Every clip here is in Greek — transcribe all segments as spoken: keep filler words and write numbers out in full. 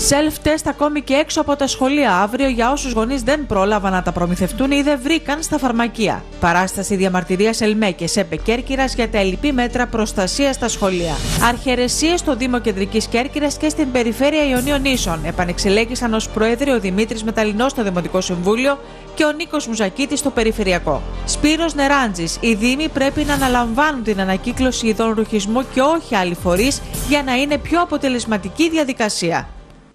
Self-test ακόμη και έξω από τα σχολεία αύριο για όσους γονείς δεν πρόλαβαν να τα προμηθευτούν ή δεν βρήκαν στα φαρμακεία. Παράσταση διαμαρτυρίας ΕΛΜΕ και ΣΕΠΕ Κέρκυρας για τα ελλειπή μέτρα προστασίας στα σχολεία. Αρχαιρεσίες στο Δήμο Κεντρικής Κέρκυρας και στην Περιφέρεια Ιωνίων Νήσων. Επανεξελέγησαν ως πρόεδροι ο Δημήτρης Μεταλλινός στο Δημοτικό Συμβούλιο και ο Νίκος Μουζακίτης στο Περιφερειακό. Σπύρος Νεράντζης. Οι Δήμοι πρέπει να αναλαμβάνουν την ανακύκλωση ειδών ρουχισμού και όχι άλλοι φορείς για να είναι πιο αποτελεσματική η διαδικασία.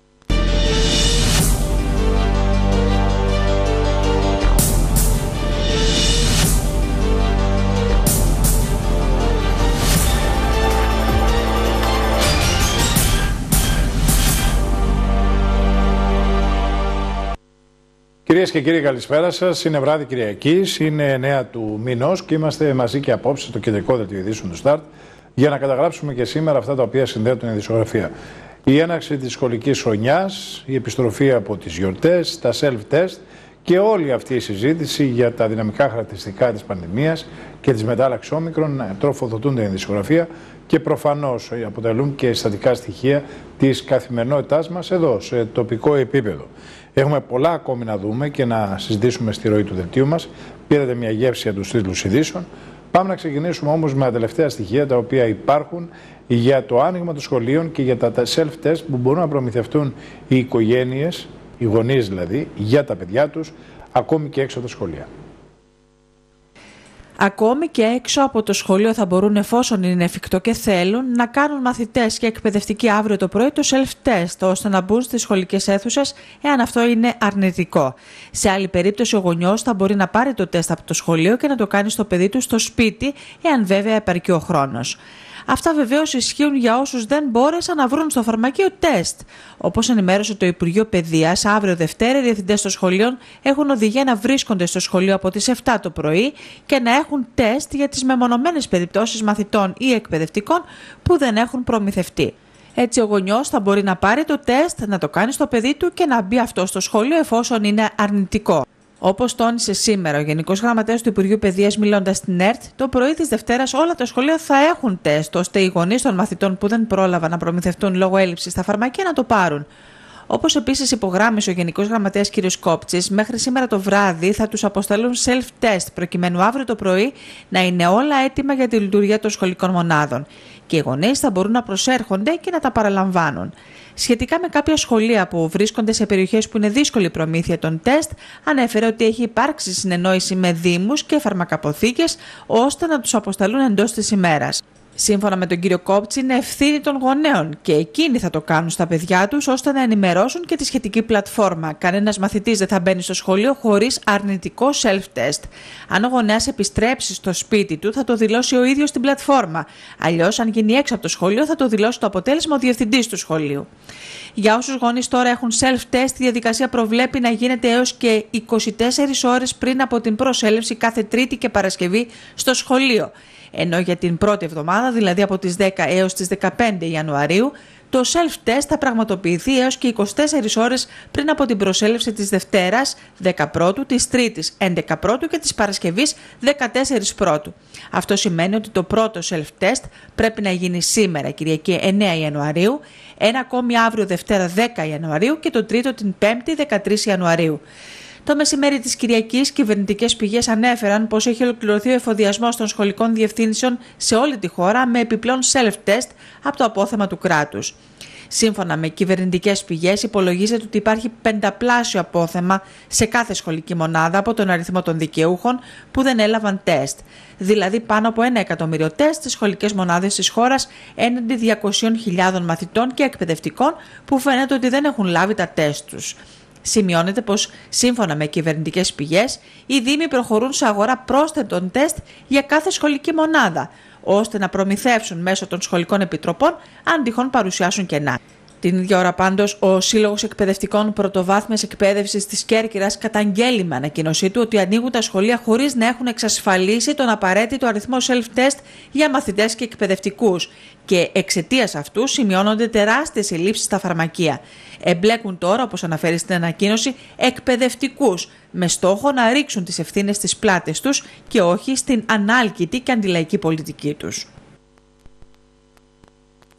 Κυρίες και κύριοι, καλησπέρα σας. Είναι βράδυ Κυριακής, είναι εννέα του μηνός και είμαστε μαζί και απόψε στο κεντρικό δελτίο ειδήσεων του Σταρτ για να καταγράψουμε και σήμερα αυτά τα οποία συνδέουν την ειδησιογραφία. Η έναρξη της σχολικής χρονιάς, η επιστροφή από τις γιορτές, τα self-test και όλη αυτή η συζήτηση για τα δυναμικά χαρακτηριστικά της πανδημίας και της μετάλλαξης όμικρον τροφοδοτούν την ειδησιογραφία και προφανώς αποτελούν και συστατικά στοιχεία της καθημερινότητάς μας εδώ, σε τοπικό επίπεδο. Έχουμε πολλά ακόμη να δούμε και να συζητήσουμε στη ροή του δελτίου μας. Πήρατε μια γεύση για τους τίτλους ειδήσεων. Πάμε να ξεκινήσουμε όμως με τα τελευταία στοιχεία τα οποία υπάρχουν για το άνοιγμα των σχολείων και για τα self-test που μπορούν να προμηθευτούν οι οικογένειες, οι γονείς δηλαδή, για τα παιδιά τους, ακόμη και έξω από τα σχολεία. Ακόμη και έξω από το σχολείο θα μπορούν, εφόσον είναι εφικτό και θέλουν, να κάνουν μαθητές και εκπαιδευτικοί αύριο το πρωί το self-test, ώστε να μπουν στις σχολικές αίθουσες, εάν αυτό είναι αρνητικό. Σε άλλη περίπτωση, ο γονιός θα μπορεί να πάρει το τεστ από το σχολείο και να το κάνει στο παιδί του στο σπίτι, εάν βέβαια επαρκεί ο χρόνος. Αυτά βεβαίως ισχύουν για όσους δεν μπόρεσαν να βρουν στο φαρμακείο τεστ. Όπως ενημέρωσε το Υπουργείο Παιδείας, αύριο Δευτέρα οι διευθυντές των σχολείων έχουν οδηγία να βρίσκονται στο σχολείο από τις επτά το πρωί και να έχουν τεστ για τις μεμονωμένες περιπτώσεις μαθητών ή εκπαιδευτικών που δεν έχουν προμηθευτεί. Έτσι, ο γονιός θα μπορεί να πάρει το τεστ, να το κάνει στο παιδί του και να μπει αυτό στο σχολείο εφόσον είναι αρνητικό. Όπως τόνισε σήμερα ο Γενικός Γραμματέας του Υπουργείου Παιδείας μιλώντας στην ΕΡΤ, το πρωί της Δευτέρας όλα τα σχολεία θα έχουν τεστ, ώστε οι γονείς των μαθητών που δεν πρόλαβαν να προμηθευτούν λόγω έλλειψης στα φαρμακεία να το πάρουν. Όπως επίσης υπογράμμισε ο Γενικός Γραμματέας κ. Κόπτσης, μέχρι σήμερα το βράδυ θα τους αποστελούν self-test, προκειμένου αύριο το πρωί να είναι όλα έτοιμα για τη λειτουργία των σχολικών μονάδων. Και οι γονείς θα μπορούν να προσέρχονται και να τα παραλαμβάνουν. Σχετικά με κάποια σχολεία που βρίσκονται σε περιοχές που είναι δύσκολη η προμήθεια των τεστ, ανέφερε ότι έχει υπάρξει συνεννόηση με δήμους και φαρμακαποθήκες ώστε να τους αποσταλούν εντός της ημέρας. Σύμφωνα με τον κύριο Κόπτσι, είναι ευθύνη των γονέων και εκείνοι θα το κάνουν στα παιδιά τους ώστε να ενημερώσουν και τη σχετική πλατφόρμα. Κανένας μαθητής δεν θα μπαίνει στο σχολείο χωρίς αρνητικό self-test. Αν ο γονέας επιστρέψει στο σπίτι του, θα το δηλώσει ο ίδιος στην πλατφόρμα. Αλλιώς, αν γίνει έξω από το σχολείο, θα το δηλώσει το αποτέλεσμα ο διευθυντής του σχολείου. Για όσους γονείς τώρα έχουν self-test, η διαδικασία προβλέπει να γίνεται έως και είκοσι τέσσερις ώρες πριν από την προσέλευση κάθε Τρίτη και Παρασκευή στο σχολείο. Ενώ για την πρώτη εβδομάδα, δηλαδή από τις δέκα έως τις δεκαπέντε Ιανουαρίου, το self-test θα πραγματοποιηθεί έως και είκοσι τέσσερις ώρες πριν από την προσέλευση της Δευτέρας δέκα Πρώτου, της Τρίτης έντεκα Πρώτου και της Παρασκευής δεκατέσσερα Πρώτου. Αυτό σημαίνει ότι το πρώτο self-test πρέπει να γίνει σήμερα, Κυριακή εννέα Ιανουαρίου, ένα ακόμη αύριο Δευτέρα δέκα Ιανουαρίου και το τρίτο την Πέμπτη δεκατρείς Ιανουαρίου. Το μεσημέρι της Κυριακής, κυβερνητικές πηγές ανέφεραν πως έχει ολοκληρωθεί ο εφοδιασμός των σχολικών διευθύνσεων σε όλη τη χώρα με επιπλέον self-test από το απόθεμα του κράτους. Σύμφωνα με κυβερνητικές πηγές, υπολογίζεται ότι υπάρχει πενταπλάσιο απόθεμα σε κάθε σχολική μονάδα από τον αριθμό των δικαιούχων που δεν έλαβαν τεστ. Δηλαδή πάνω από ένα εκατομμύριο τεστ στις σχολικές μονάδες της χώρας έναντι διακόσιες χιλιάδες μαθητών και εκπαιδευτικών που φαίνεται ότι δεν έχουν λάβει τα τεστ τους. Σημειώνεται πως, σύμφωνα με κυβερνητικές πηγές, οι Δήμοι προχωρούν σε αγορά πρόσθετων τεστ για κάθε σχολική μονάδα, ώστε να προμηθεύσουν μέσω των σχολικών επιτροπών αν τυχόν παρουσιάσουν κενά. Την ίδια ώρα πάντως, ο Σύλλογος Εκπαιδευτικών Πρωτοβάθμιας Εκπαίδευσης της Κέρκυρας καταγγέλει με ανακοίνωσή του ότι ανοίγουν τα σχολεία χωρίς να έχουν εξασφαλίσει τον απαραίτητο αριθμό self-test για μαθητές και εκπαιδευτικούς και εξαιτίας αυτού σημειώνονται τεράστιες ελλείψεις στα φαρμακεία. Εμπλέκουν τώρα, όπως αναφέρει στην ανακοίνωση, εκπαιδευτικούς με στόχο να ρίξουν τις ευθύνες στις πλάτες τους και όχι στην ανάλκητη και αντιλαϊκή πολιτική τους.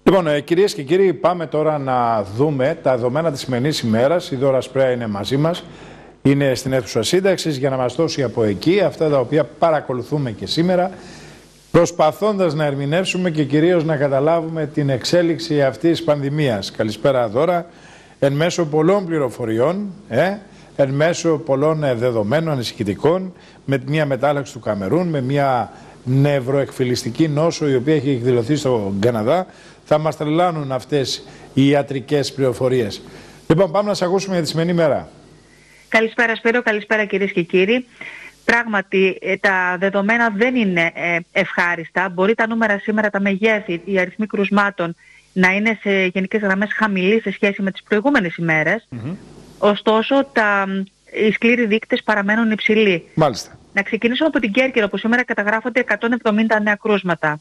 Λοιπόν, ε, κυρίες και κύριοι, πάμε τώρα να δούμε τα δεδομένα της σημερινής ημέρας. Η Δώρα Σπρέα είναι μαζί μας, είναι στην αίθουσα σύνταξης για να μας δώσει από εκεί αυτά τα οποία παρακολουθούμε και σήμερα, προσπαθώντας να ερμηνεύσουμε και κυρίως να καταλάβουμε την εξέλιξη αυτής της πανδημίας. Καλησπέρα Δώρα, εν μέσω πολλών πληροφοριών, ε, εν μέσω πολλών δεδομένων ανησυχητικών, με μια μετάλλαξη του Καμερούν, με μια νευροεκφυλιστική νόσο η οποία έχει εκδηλωθεί στον Καναδά. Θα μας τρελάνουν αυτές οι ιατρικές πληροφορίες. Λοιπόν, πάμε να σας ακούσουμε για τη σημερινή μέρα. Καλησπέρα Σπύρο, καλησπέρα κυρίες και κύριοι. Πράγματι, τα δεδομένα δεν είναι ευχάριστα. Μπορεί τα νούμερα σήμερα, τα μεγέθη, οι αριθμοί κρουσμάτων να είναι σε γενικές γραμμές χαμηλοί σε σχέση με τις προηγούμενες ημέρες. Mm-hmm. Ωστόσο, τα, οι σκληροί δείκτες παραμένουν υψηλοί. Μάλιστα. Να ξεκινήσουμε από την Κέρκυρα, όπου σήμερα καταγράφονται εκατόν εβδομήντα νέα κρούσματα.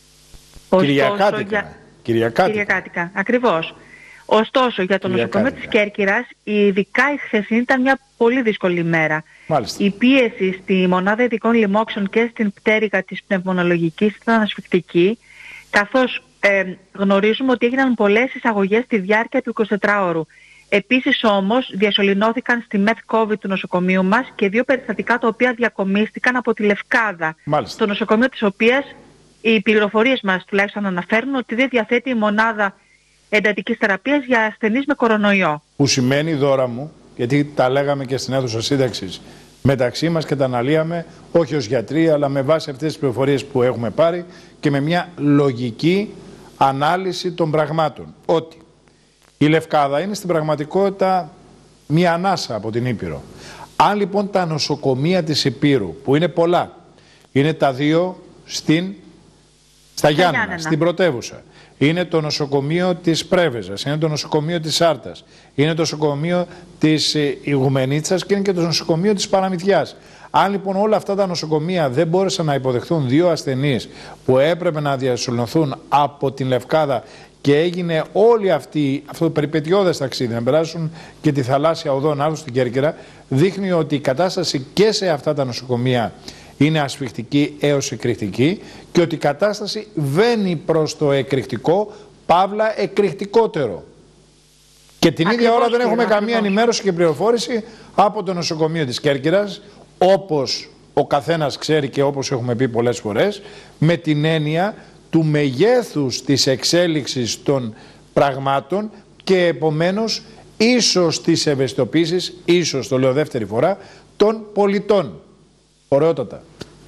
Κυριακάτικα. Για... Κυριακάτικα. Κυριακάτικα, ακριβώς. Ωστόσο, για το νοσοκομείο της Κέρκυρας, ειδικά η χθεσινή ήταν μια πολύ δύσκολη ημέρα. Μάλιστα. Η πίεση στη μονάδα ειδικών λοιμόξεων και στην πτέρυγα της πνευμονολογικής ήταν ασφυκτική, καθώς ε, γνωρίζουμε ότι έγιναν πολλές εισαγωγές στη διάρκεια του εικοσιτετράωρου. Επίσης όμως διασωληνώθηκαν στη ΜΕΘ-COVID του νοσοκομείου μας και δύο περιστατικά τα οποία διακομίστηκαν από τη Λευκάδα. Μάλιστα. Στο νοσοκομείο της οποίας οι πληροφορίες μας τουλάχιστον αναφέρουν ότι δεν διαθέτει η μονάδα εντατικής θεραπείας για ασθενείς με κορονοϊό. Που σημαίνει, Δώρα μου, γιατί τα λέγαμε και στην αίθουσα σύνταξης μεταξύ μας και τα αναλύαμε, όχι ως γιατροί, αλλά με βάση αυτές τις πληροφορίες που έχουμε πάρει και με μια λογική ανάλυση των πραγμάτων. Ότι η Λευκάδα είναι στην πραγματικότητα μια ανάσα από την Ήπειρο. Αν λοιπόν τα νοσοκομεία της Υπήρου, που είναι πολλά, είναι τα δύο στην, στα Γιάννενα, Γιάννενα, στην πρωτεύουσα, είναι το νοσοκομείο της Πρέβεζας, είναι το νοσοκομείο της Άρτας, είναι το νοσοκομείο της Ιγουμενίτσας και είναι και το νοσοκομείο της Παραμυθιάς. Αν λοιπόν όλα αυτά τα νοσοκομεία δεν μπόρεσαν να υποδεχθούν δύο ασθενείς που έπρεπε να διασωληνωθούν από την Λευκάδα και έγινε όλη αυτή, αυτό το περιπετειώδες ταξίδι, να περάσουν και τη θαλάσσια οδό να έρθουν στην Κέρκυρα, δείχνει ότι η κατάσταση και σε αυτά τα νοσοκομεία είναι ασφυκτική έως εκρηκτική και ότι η κατάσταση βαίνει προς το εκρηκτικό, παύλα εκρηκτικότερο. Και την ίδια ώρα δεν έχουμε καμία ενημέρωση και πληροφόρηση από το νοσοκομείο της Κέρκυρας, όπως ο καθένας ξέρει και όπως έχουμε πει πολλές φορές, με την έννοια του μεγέθους της εξέλιξης των πραγμάτων και επομένως ίσως της ευαισθητοποίησης, ίσως το λέω δεύτερη φορά, των πολιτών. Ωραιότατα.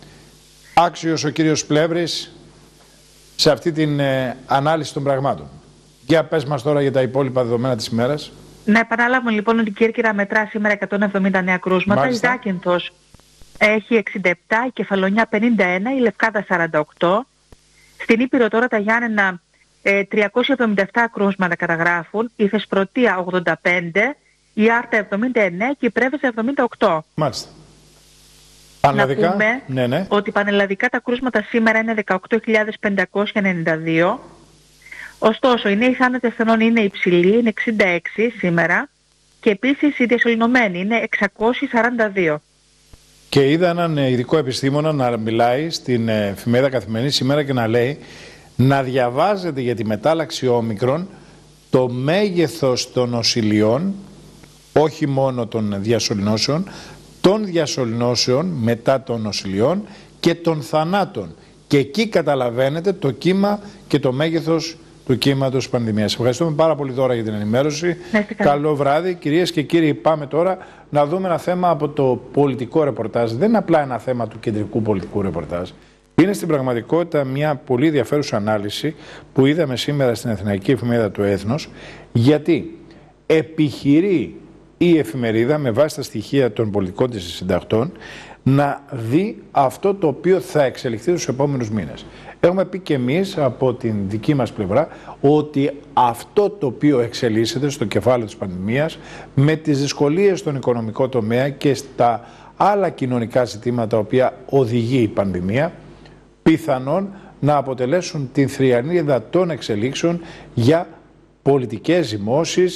Άξιος ο κύριος Πλεύρης σε αυτή την ε, ανάλυση των πραγμάτων. Για πες μας τώρα για τα υπόλοιπα δεδομένα της ημέρας. Να επαναλάβουμε λοιπόν ότι η Κέρκυρα μετρά σήμερα εκατόν εβδομήντα νέα κρούσματα. Μάλιστα. Η Ζάκυνθος έχει εξήντα επτά, η Κεφαλονιά πενήντα ένα, η Λευκάδα σαράντα οκτώ. Στην Ήπειρο τώρα τα Γιάννενα ε, τριακόσια εβδομήντα επτά κρούσματα καταγράφουν, η Θεσπρωτεία ογδόντα πέντε, η Άρτα εβδομήντα εννέα και η Πρέβεζα εβδομήντα οκτώ. Μάλιστα. Πανελλαδικά, να πούμε ναι, ναι. ότι πανελλαδικά τα κρούσματα σήμερα είναι δεκαοκτώ χιλιάδες πεντακόσια ενενήντα δύο. Ωστόσο, οι νέοι θάνατοι ασθενών είναι υψηλοί, είναι εξήντα έξι σήμερα και επίσης οι διασωληνωμένοι είναι εξακόσιοι σαράντα δύο. Και είδα έναν ειδικό επιστήμονα να μιλάει στην εφημερίδα Καθημερινή σήμερα και να λέει να διαβάζετε για τη μετάλλαξη όμικρον το μέγεθος των νοσηλειών, όχι μόνο των διασωληνώσεων, των διασωληνώσεων μετά των νοσηλειών και των θανάτων. Και εκεί καταλαβαίνετε το κύμα και το μέγεθος του κύματος πανδημίας. Ευχαριστούμε πάρα πολύ τώρα για την ενημέρωση. Καλό βράδυ. Κυρίες και κύριοι, πάμε τώρα να δούμε ένα θέμα από το πολιτικό ρεπορτάζ. Δεν είναι απλά ένα θέμα του κεντρικού πολιτικού ρεπορτάζ. Είναι στην πραγματικότητα μια πολύ ενδιαφέρουσα ανάλυση που είδαμε σήμερα στην Αθηναϊκή Εφημερίδα του Έθνος, γιατί επιχειρεί η εφημερίδα με βάση τα στοιχεία των πολιτικών της συντακτών να δει αυτό το οποίο θα εξελιχθεί τους επόμενους μήνες. Έχουμε πει και εμείς από την δική μας πλευρά ότι αυτό το οποίο εξελίσσεται στο κεφάλαιο της πανδημίας με τις δυσκολίες στον οικονομικό τομέα και στα άλλα κοινωνικά ζητήματα τα οποία οδηγεί η πανδημία, πιθανόν να αποτελέσουν την θριανίδα των εξελίξεων για πολιτικές ζυμώσεις,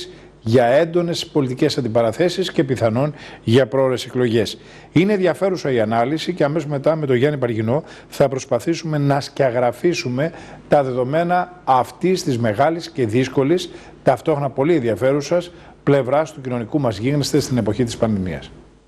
για έντονες πολιτικές αντιπαραθέσεις και πιθανόν για πρόορες εκλογές. Είναι ενδιαφέρουσα η ανάλυση και αμέσως μετά με τον Γιάννη Παργινό θα προσπαθήσουμε να σκιαγραφίσουμε τα δεδομένα αυτής της μεγάλης και δύσκολης, ταυτόχρονα πολύ ενδιαφέρουσας πλευράς του κοινωνικού μας γίγνεσθε στην εποχή της πανδημίας.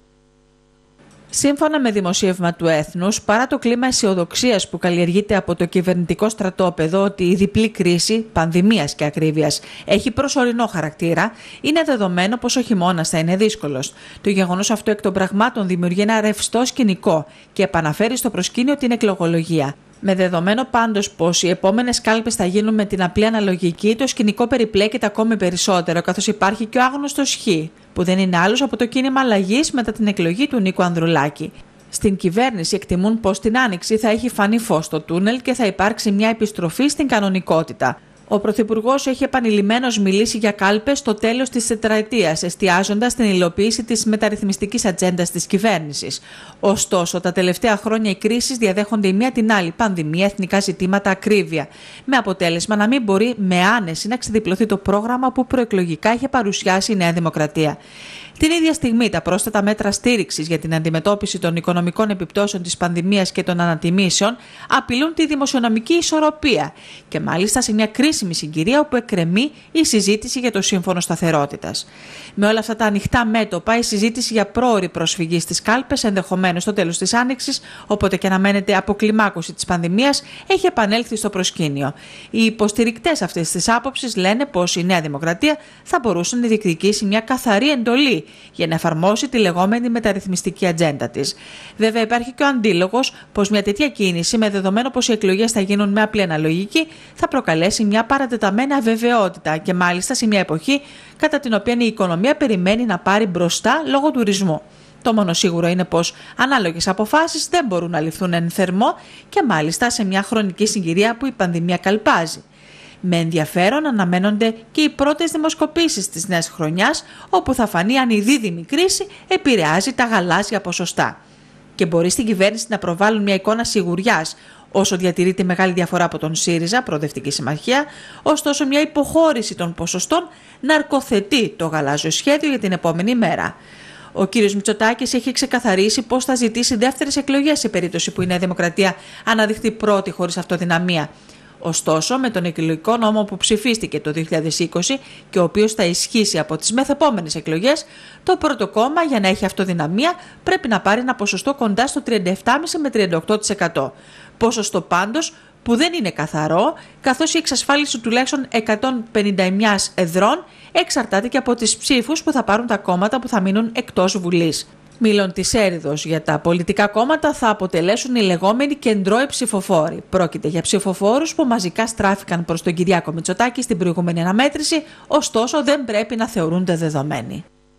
Σύμφωνα με δημοσίευμα του Έθνους, παρά το κλίμα αισιοδοξίας που καλλιεργείται από το κυβερνητικό στρατόπεδο ότι η διπλή κρίση, πανδημίας και ακρίβειας, έχει προσωρινό χαρακτήρα, είναι δεδομένο πως ο χειμώνας θα είναι δύσκολος. Το γεγονός αυτό εκ των πραγμάτων δημιουργεί ένα ρευστό σκηνικό και επαναφέρει στο προσκήνιο την εκλογολογία. Με δεδομένο πάντως πως οι επόμενες κάλπες θα γίνουν με την απλή αναλογική, το σκηνικό περιπλέκεται ακόμη περισσότερο, καθώς υπάρχει και ο άγνωστος Χ, που δεν είναι άλλος από το κίνημα αλλαγής μετά την εκλογή του Νίκου Ανδρουλάκη. Στην κυβέρνηση εκτιμούν πως την Άνοιξη θα έχει φανεί φως στο τούνελ και θα υπάρξει μια επιστροφή στην κανονικότητα. Ο Πρωθυπουργός έχει επανειλημμένως μιλήσει για κάλπες στο τέλος της τετραετίας, εστιάζοντας στην υλοποίηση της μεταρρυθμιστικής ατζέντας της κυβέρνησης. Ωστόσο, τα τελευταία χρόνια οι κρίσεις διαδέχονται η μία την άλλη, πανδημία, εθνικά ζητήματα, ακρίβεια. Με αποτέλεσμα να μην μπορεί με άνεση να ξεδιπλωθεί το πρόγραμμα που προεκλογικά είχε παρουσιάσει η Νέα Δημοκρατία. Την ίδια στιγμή, τα πρόσθετα μέτρα στήριξης για την αντιμετώπιση των οικονομικών επιπτώσεων της πανδημίας και των ανατιμήσεων απειλούν τη δημοσιονομική ισορροπία και μάλιστα σε μια κρίσιμη συγκυρία όπου εκκρεμεί η συζήτηση για το Σύμφωνο Σταθερότητας. Με όλα αυτά τα ανοιχτά μέτωπα, η συζήτηση για πρόωρη προσφυγή στις κάλπες, ενδεχομένως στο τέλος της Άνοιξης, όποτε και αναμένεται αποκλιμάκωση της πανδημίας, έχει επανέλθει στο προσκήνιο. Οι υποστηρικτές αυτής της άποψης λένε πως η Νέα Δημοκρατία θα μπορούσε να διεκδικήσει μια καθαρή εντολή για να εφαρμόσει τη λεγόμενη μεταρρυθμιστική ατζέντα της. Βέβαια, υπάρχει και ο αντίλογος πως μια τέτοια κίνηση, με δεδομένο πως οι εκλογές θα γίνουν με απλή αναλογική, θα προκαλέσει μια παρατεταμένη αβεβαιότητα και μάλιστα σε μια εποχή κατά την οποία η οικονομία περιμένει να πάρει μπροστά λόγω τουρισμού. Το μόνο σίγουρο είναι πως ανάλογες αποφάσεις δεν μπορούν να ληφθούν εν θερμό και μάλιστα σε μια χρονική συγκυρία που η πανδημία καλπάζει. Με ενδιαφέρον αναμένονται και οι πρώτες δημοσκοπήσεις της νέας χρονιάς, όπου θα φανεί αν η δίδυμη κρίση επηρεάζει τα γαλάζια ποσοστά. Και μπορεί στην κυβέρνηση να προβάλλουν μια εικόνα σιγουριάς, όσο διατηρείται μεγάλη διαφορά από τον ΣΥΡΙΖΑ, Προοδευτική Συμμαχία, ωστόσο μια υποχώρηση των ποσοστών να αρκοθετεί το γαλάζιο σχέδιο για την επόμενη μέρα. Ο κύριος Μητσοτάκης έχει ξεκαθαρίσει πως θα ζητήσει δεύτερες εκλογές σε περίπτωση που η Νέα Δημοκρατία αναδειχθεί πρώτη χωρίς αυτοδυναμία. Ωστόσο, με τον εκλογικό νόμο που ψηφίστηκε το δύο χιλιάδες είκοσι και ο οποίος θα ισχύσει από τις μεθεπόμενες εκλογές, το πρώτο κόμμα για να έχει αυτοδυναμία πρέπει να πάρει ένα ποσοστό κοντά στο τριάντα επτά κόμμα πέντε με τριάντα οκτώ τοις εκατό. Ποσοστό πάντως που δεν είναι καθαρό, καθώς η εξασφάλιση τουλάχιστον εκατόν πενήντα εννέα εδρών εξαρτάται και από τις ψήφους που θα πάρουν τα κόμματα που θα μείνουν εκτός Βουλής. Μήλων της έρηδος για τα πολιτικά κόμματα θα αποτελέσουν οι λεγόμενοι κεντρώοι ψηφοφόροι. Πρόκειται για ψηφοφόρους που μαζικά στράφηκαν προς τον Κυριάκο Μητσοτάκη στην προηγούμενη αναμέτρηση, ωστόσο δεν πρέπει να θεωρούνται δεδομένοι.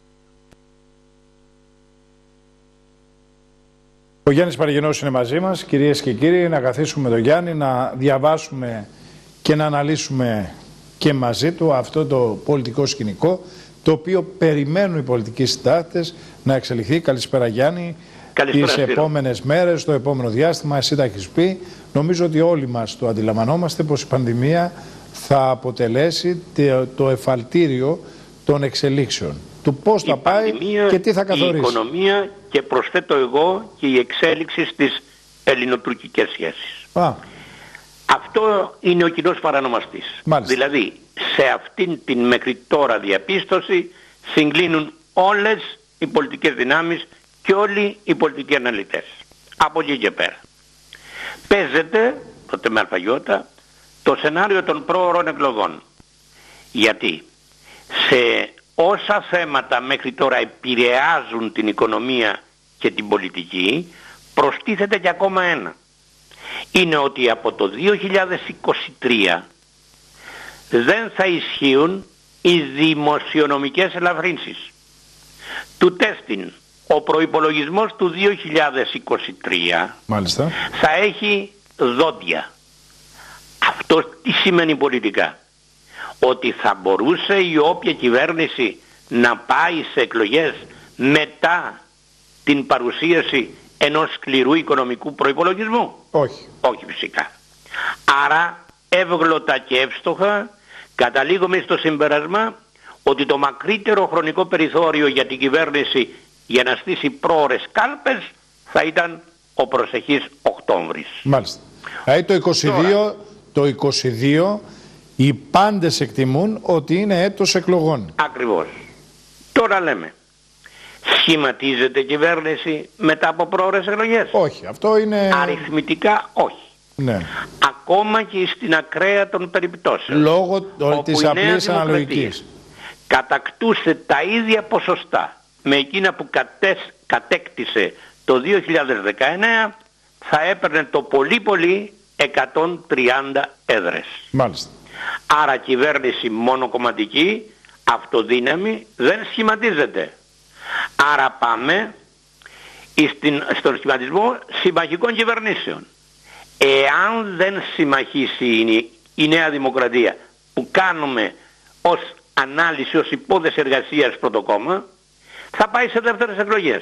Ο Γιάννης Παργινός είναι μαζί μας. Κυρίες και κύριοι, να καθίσουμε με τον Γιάννη, να διαβάσουμε και να αναλύσουμε και μαζί του αυτό το πολιτικό σκηνικό, το οποίο περιμένουν οι πολιτικοί συντάκτες να εξελιχθεί. Καλησπέρα Γιάννη. Καλησπέρα, τις επόμενες μέρες, το επόμενο διάστημα, εσύ τα έχεις πει. Νομίζω ότι όλοι μας το αντιλαμβανόμαστε πως η πανδημία θα αποτελέσει το εφαλτήριο των εξελίξεων. Του πώς η θα πάει και τι θα καθορίσει. Η οικονομία και προσθέτω εγώ και η εξέλιξη στις ελληνοτουρκικές σχέσεις. Α. Αυτό είναι ο κοινός παρανομαστής. Μάλιστα. Δηλαδή, σε αυτήν την μέχρι τώρα διαπίστωση συγκλίνουν όλες οι πολιτικές δυνάμεις και όλοι οι πολιτικοί αναλυτές. Από εκεί και πέρα. Παίζεται, τότε με αλφαγιώτα, το σενάριο των πρόωρων εκλογών. Γιατί σε όσα θέματα μέχρι τώρα επηρεάζουν την οικονομία και την πολιτική, προστίθεται και ακόμα ένα. Είναι ότι από το δύο χιλιάδες είκοσι τρία δεν θα ισχύουν οι δημοσιονομικές ελαφρύνσεις. Του τέστην, ο προϋπολογισμός του δύο χιλιάδες είκοσι τρία Μάλιστα. θα έχει δόντια. Αυτό τι σημαίνει πολιτικά? Ότι θα μπορούσε η όποια κυβέρνηση να πάει σε εκλογές μετά την παρουσίαση ενός σκληρού οικονομικού προϋπολογισμού? Όχι. Όχι φυσικά. Άρα εύγλωτα και εύστοχα καταλήγουμε στο συμπέρασμα ότι το μακρύτερο χρονικό περιθώριο για την κυβέρνηση για να στήσει πρόορες κάλπες θα ήταν ο προσεχής Οκτώβρης. Μάλιστα. Δηλαδή το είκοσι δύο, Τώρα, το είκοσι δύο οι πάντες εκτιμούν ότι είναι έτος εκλογών. Ακριβώς. Τώρα λέμε, σχηματίζεται κυβέρνηση μετά από πρόορες εκλογές? Όχι, αυτό είναι... Αριθμητικά όχι. Ναι. Ακόμα και στην ακραία των περιπτώσεων. Λόγω της απλής αναλογικής. Κατακτούσε τα ίδια ποσοστά με εκείνα που κατές, κατέκτησε το δύο χιλιάδες δεκαεννέα, θα έπαιρνε το πολύ πολύ εκατόν τριάντα έδρες. Μάλιστα. Άρα κυβέρνηση μονοκομματική, αυτοδύναμη, δεν σχηματίζεται. Άρα πάμε στην, στον σχηματισμό συμμαχικών κυβερνήσεων. Εάν δεν συμμαχήσει η, η Νέα Δημοκρατία, που κάνουμε ως ανάλυση, ως υπόθεση εργασίας πρώτο κόμμα, θα πάει σε δεύτερες εκλογές.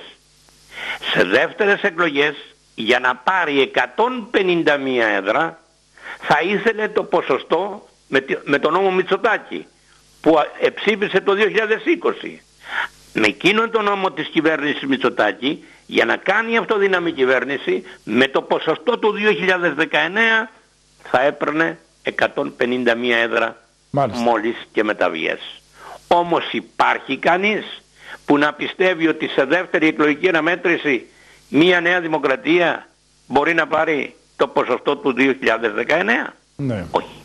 Σε δεύτερες εκλογές, για να πάρει εκατόν πενήντα μία έδρα, θα ήθελε το ποσοστό με, με τον νόμο Μητσοτάκη, που ψήφισε το δύο χιλιάδες είκοσι. Με εκείνον τον νόμο της κυβέρνησης Μητσοτάκη, για να κάνει αυτοδύναμη κυβέρνηση, με το ποσοστό του δύο χιλιάδες δεκαεννέα θα έπαιρνε εκατόν πενήντα μία έδρα. Μάλιστα. Μόλις και μεταβιές. Όμως υπάρχει κανείς που να πιστεύει ότι σε δεύτερη εκλογική αναμέτρηση μία Νέα Δημοκρατία μπορεί να πάρει το ποσοστό του δύο χιλιάδες δεκαεννέα? Ναι. Όχι.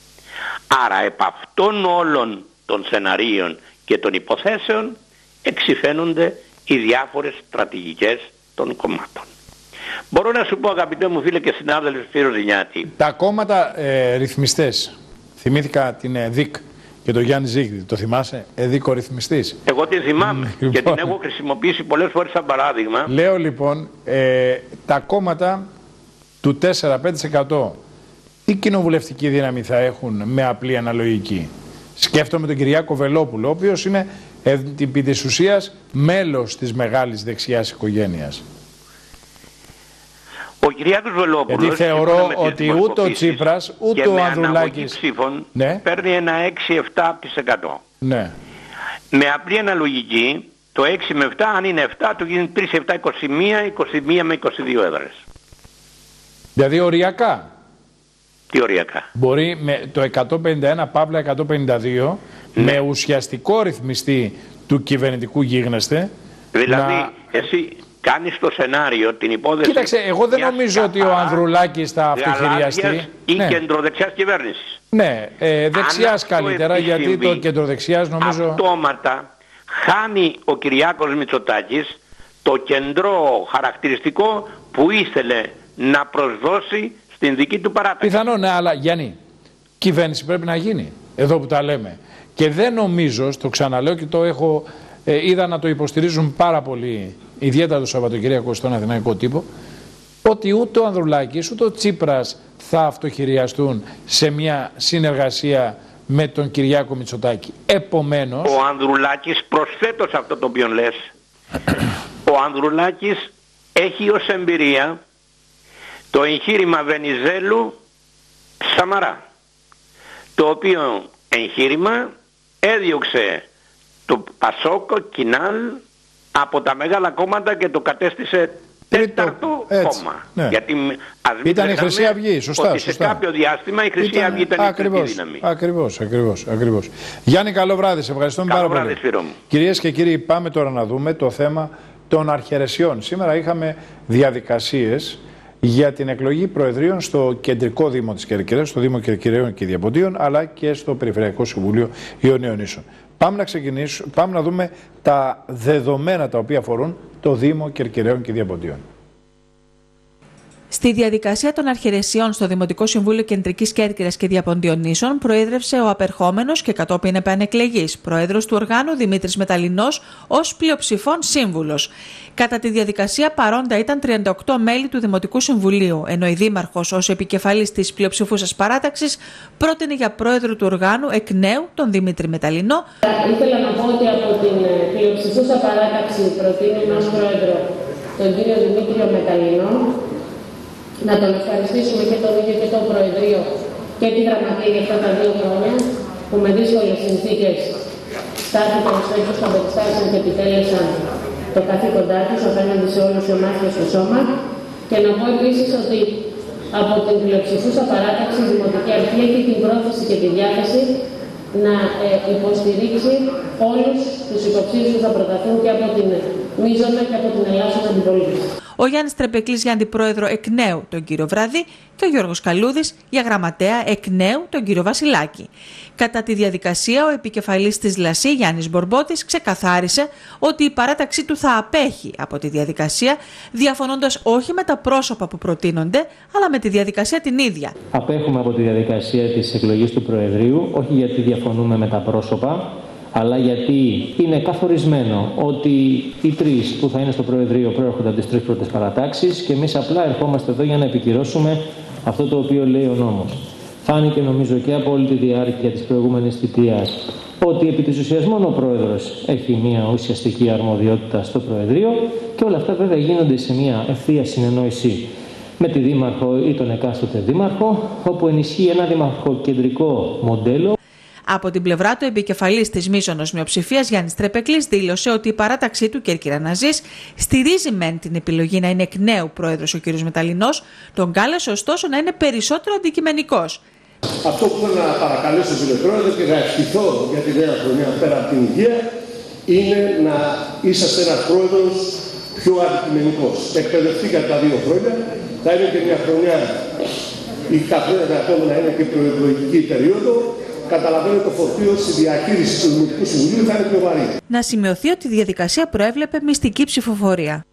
Άρα επ' αυτών όλων των σεναρίων και των υποθέσεων εξυφαίνονται οι διάφορες στρατηγικές των κομμάτων. Μπορώ να σου πω, αγαπητέ μου φίλε και συνάδελφε Σπύρο Ζηνιάτη, τα κόμματα ε, ρυθμιστές, θυμήθηκα την ΕΔΙΚ και τον Γιάννη Ζήγδη, το θυμάσαι, ΕΔΙΚ ο ρυθμιστής? Εγώ την θυμάμαι λοιπόν, και την έχω χρησιμοποιήσει πολλές φορές σαν παράδειγμα. Λέω λοιπόν, ε, τα κόμματα του τέσσερα με πέντε τοις εκατό τι κοινοβουλευτική δύναμη θα έχουν με απλή αναλογική? Σκέφτομαι τον Κυριάκο Βελόπουλο, ο οποίος είναι επί της ουσίας μέλος της μεγάλης δεξιάς οικογένειας. Ο Κυριάκος Βελόπουλος, γιατί θεωρώ ότι ούτε ο Τσίπρας ούτε ο Ανδρουλάκης ψήφων, ναι, παίρνει ένα έξι με επτά τοις εκατό. Ναι. Με απλή αναλογική, το έξι με επτά, αν είναι επτά, το γίνει τρία, επτά, είκοσι μία, είκοσι μία με είκοσι δύο έδρες. Δηλαδή οριακά. Τι οριακά? Μπορεί με το εκατόν πενήντα ένα παύλα εκατόν πενήντα δύο, ναι, με ουσιαστικό ρυθμιστή του κυβερνητικού γίγνεσθε. Δηλαδή, να... εσύ κάνεις το σενάριο, την υπόθεση... Κοίταξε, εγώ δεν νομίζω ότι ο Ανδρουλάκης θα αυτοχειριαστεί. Ή ναι, κεντροδεξιάς κυβέρνησης. Ναι, ε, δεξιάς καλύτερα, γιατί το κεντροδεξιάς νομίζω... Αυτόματα χάνει ο Κυριάκος Μητσοτάκης το κεντρό χαρακτηριστικό που ήθελε να προσδώσει στην δική του παράταξη. Πιθανόν, ναι, αλλά Γιάννη, κυβέρνηση πρέπει να γίνει, εδώ που τα λέμε. Και δεν νομίζω, στο ξαναλέω και το έχω, ε, είδα να το υποστηρίζουν πάρα πολύ, ιδιαίτερα το Σαββατοκύριακο στον αθηναϊκό τύπο, ότι ούτε ο Ανδρουλάκης ούτε ο Τσίπρας θα αυτοχειριαστούν σε μια συνεργασία με τον Κυριάκο Μητσοτάκη. Επομένως... Ο Ανδρουλάκης, προσθέτω σε αυτό το οποίο λες, ο Ανδρουλάκης έχει ως εμπειρία το εγχείρημα Βενιζέλου Σαμαρά, το οποίο εγχείρημα έδιωξε το Πασόκο Κινάλ από τα μεγάλα κόμματα και το κατέστησε τέταρτο κόμμα. Ναι. Γιατί ας μην ήταν η Χρυσή Αυγή, σωστά. Ότι σωστά. σε κάποιο διάστημα η Χρυσή ήταν, Αυγή ήταν ακριβώς, η δύναμη. Ακριβώς, ακριβώς, ακριβώς. Γιάννη, καλό βράδυ. Σε ευχαριστούμε καλό πάρα βράδυ, πολύ. Κυρίες και κύριοι, πάμε τώρα να δούμε το θέμα των αρχαιρεσιών. Σήμερα είχαμε διαδικασίες για την εκλογή προεδρίων στο κεντρικό Δήμο της Κερκυρίας, στο Δήμο Κερκυραίων και Διαποντίων, αλλά και στο Περιφερειακό Συμβούλιο Ιωνίων Νήσων. Πάμε να ξεκινήσουμε, πάμε να δούμε τα δεδομένα τα οποία αφορούν το Δήμο Κερκυραίων και Διαποντίων. Στη διαδικασία των αρχαιρεσιών στο Δημοτικό Συμβούλιο Κεντρικής Κέρκυρας και Διαποντίων Νήσων προείδρευσε ο απερχόμενος και κατόπιν επανεκλεγής πρόεδρος του οργάνου Δημήτρης Μεταλλινός ως πλειοψηφών σύμβουλος. Κατά τη διαδικασία παρόντα ήταν τριάντα οκτώ μέλη του Δημοτικού Συμβουλίου, ενώ η Δήμαρχος ως επικεφαλής της πλειοψηφούσας παράταξης πρότεινε για πρόεδρο του οργάνου εκ νέου τον Δημήτρη Μεταλλινό. Ήθελα να πω ότι από την πλειοψηφούσα παράταξη προτείνουμε ως πρόεδρο τον κύριο Δημήτριο Μεταλλινό. Να τον ευχαριστήσουμε και το ίδιο και το Προεδρείο και τη Γραμματεία για αυτά τα δύο χρόνια που με δύσκολες συνθήκες στάθηκαν στο ύψος των περιστάσεων και επιτέλεσαν το καθήκοντά τους απέναντι σε όλους εμάς και στο σώμα. Και να πω επίσης ότι από την πλειοψηφούσα παράταξη η Δημοτική Αρχή έχει την πρόθεση και τη διάθεση να ε, υποστηρίξει όλους τους υποψήφιους που θα προταθούν και από την μείζωνα και από την ελάσσονα αντιπολίτευση. Ο Γιάννης Τρεπεκλής για αντιπρόεδρο εκ νέου τον κύριο Βραδί και ο Γιώργος Καλούδης για γραμματέα εκ νέου τον κύριο Βασιλάκη. Κατά τη διαδικασία, ο επικεφαλής της ΛΑΣΗ, Γιάννης Μπορμπότης, ξεκαθάρισε ότι η παράταξή του θα απέχει από τη διαδικασία, διαφωνώντας όχι με τα πρόσωπα που προτείνονται, αλλά με τη διαδικασία την ίδια. Απέχουμε από τη διαδικασία της εκλογής του Προεδρείου, όχι γιατί διαφωνούμε με τα πρόσωπα, αλλά γιατί είναι καθορισμένο ότι οι τρεις που θα είναι στο Προεδρείο προέρχονται από τις τρεις πρώτες παρατάξεις και εμείς απλά ερχόμαστε εδώ για να επικυρώσουμε αυτό το οποίο λέει ο νόμος. Φάνηκε νομίζω και από όλη τη διάρκεια της προηγούμενης θητείας ότι επί της ουσίας μόνο ο Πρόεδρος έχει μια ουσιαστική αρμοδιότητα στο Προεδρείο και όλα αυτά βέβαια γίνονται σε μια ευθεία συνεννόηση με τη Δήμαρχο ή τον εκάστοτε Δήμαρχο, όπου ενισχύει ένα δημαρχοκεντρικό μοντέλο. Από την πλευρά του, επικεφαλής της μείζωνος μειοψηφίας Γιάννης Τρεπεκλής δήλωσε ότι η παράταξή του, Κέρκυρα Ναζής, στηρίζει μεν την επιλογή να είναι εκ νέου πρόεδρος ο κ. Μεταλλινός, τον κάλεσε ωστόσο να είναι περισσότερο αντικειμενικός. Αυτό που θέλω να παρακαλέσω κύριε Πρόεδρε και να ευχηθώ για τη νέα χρονιά πέρα από την υγεία είναι να είσαστε ένας πρόεδρος πιο αντικειμενικός. Εκπαιδευτήκατε τα δύο χρόνια, θα είναι και μια χρονιά, η καθένα ακόμα να είναι και προεκλογική περίοδο. Καταλαβαίνω το φορτίο στη διαχείριση του Δημοτικού Συμβουλίου θα είναι πιο βαρύ. Να σημειωθεί ότι η διαδικασία προέβλεπε μυστική ψηφοφορία.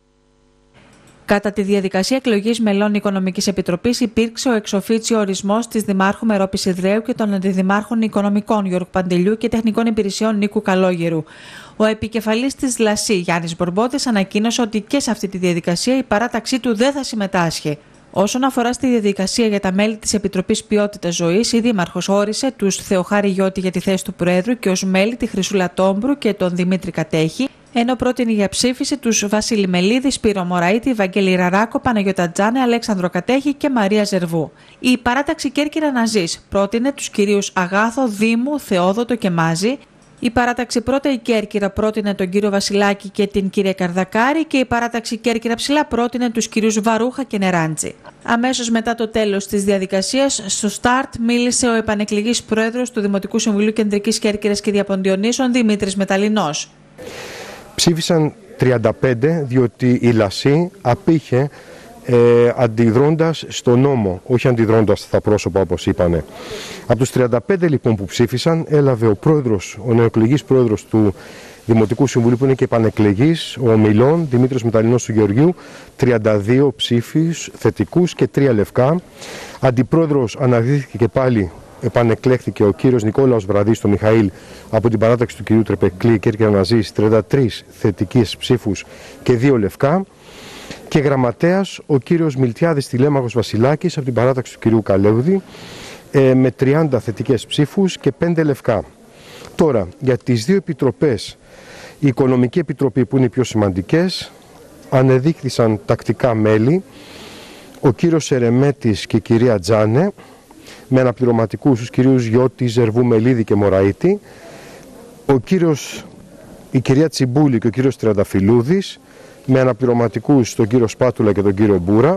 Κατά τη διαδικασία εκλογής μελών Οικονομικής Επιτροπής υπήρξε ο εξοφίτσιο ορισμός της Δημάρχου Μερόπης Ιδραίου και των Αντιδημάρχων Οικονομικών Γιώργου Παντελιού και Τεχνικών Υπηρεσιών Νίκου Καλόγερου. Ο επικεφαλής της ΛΑΣΗ Γιάννης Μπορμπότης ανακοίνωσε ότι και σε αυτή τη διαδικασία η παράταξή του δεν θα συμμετάσχει. Όσον αφορά στη διαδικασία για τα μέλη της Επιτροπής Ποιότητας Ζωής, η Δήμαρχος όρισε τους Θεοχάρη Γιώτη για τη θέση του Προέδρου και ως μέλη τη Χρυσούλα Τόμπρου και τον Δημήτρη Κατέχη, ενώ πρότεινε για ψήφιση τους Βασίλη Μελίδη, Σπύρο Μωραήτη, Βαγγέλη Ραράκο, Παναγιώτα Τζάνε, Αλέξανδρο Κατέχη και Μαρία Ζερβού. Η παράταξη Κέρκυρα Ναζής πρότεινε τους κυρίους Αγάθο, Δήμου, Θεόδοτο και Μάζη. Η παράταξη Πρώτα η Κέρκυρα πρότεινε τον κύριο Βασιλάκη και την κυρία Καρδακάρη και η παράταξη Κέρκυρα Ψηλά πρότεινε τους κυρίους Βαρούχα και Νεράντζη. Αμέσως μετά το τέλος της διαδικασίας, στο Σταρτ μίλησε ο επανεκλεγής πρόεδρος του Δημοτικού Συμβουλίου Κεντρικής Κέρκυρας και Διαποντιονύσων, Δημήτρης Μεταλλινός. Ψήφισαν τριάντα πέντε διότι η ΛΑΣΗ απήχε ε, αντιδρώντας στο νόμο, όχι αντιδρώντας στα πρόσωπα όπως είπανε. Από τους τριάντα πέντε λοιπόν που ψήφισαν έλαβε ο πρόεδρος, ο νεοεκλεγής πρόεδρος του Δημοτικού Συμβουλίου που είναι και επανεκλεγής, ο Ομιλών, Δημήτρης Μεταλλινός του Γεωργίου, τριάντα δύο ψήφους θετικούς και τρία λευκά. Αντιπρόεδρος αναδείχθηκε και πάλι, επανεκλέχθηκε ο κύριος Νικόλαος Βραδής στο Μιχαήλ από την παράταξη του κυρίου Τρεπεκλή, Κέρκυρα Ναζής, τριάντα τρεις θετικές ψήφους και δύο λευκά. Και γραμματέας ο κύριος Μιλτιάδης Τηλέμαχος Βασιλάκης από την παράταξη του κυρίου Καλέουδη ε, με τριάντα θετικές ψήφους και πέντε λευκά. Τώρα, για τις δύο επιτροπές, η Οικονομική Επιτροπή που είναι οι πιο σημαντικές, ανεδείχθησαν τακτικά μέλη ο κύριος Σερεμέτης και η κυρία Τζάνε, με αναπληρωματικούς τους κυρίους Γιώτη, Ζερβού, Μελίδη και Μωραήτη, ο κύριος, η κυρία Τσιμπούλη και ο κύριος Τριανταφυλλούδης, με αναπληρωματικούς τον κύριο Σπάτουλα και τον κύριο Μπούρα,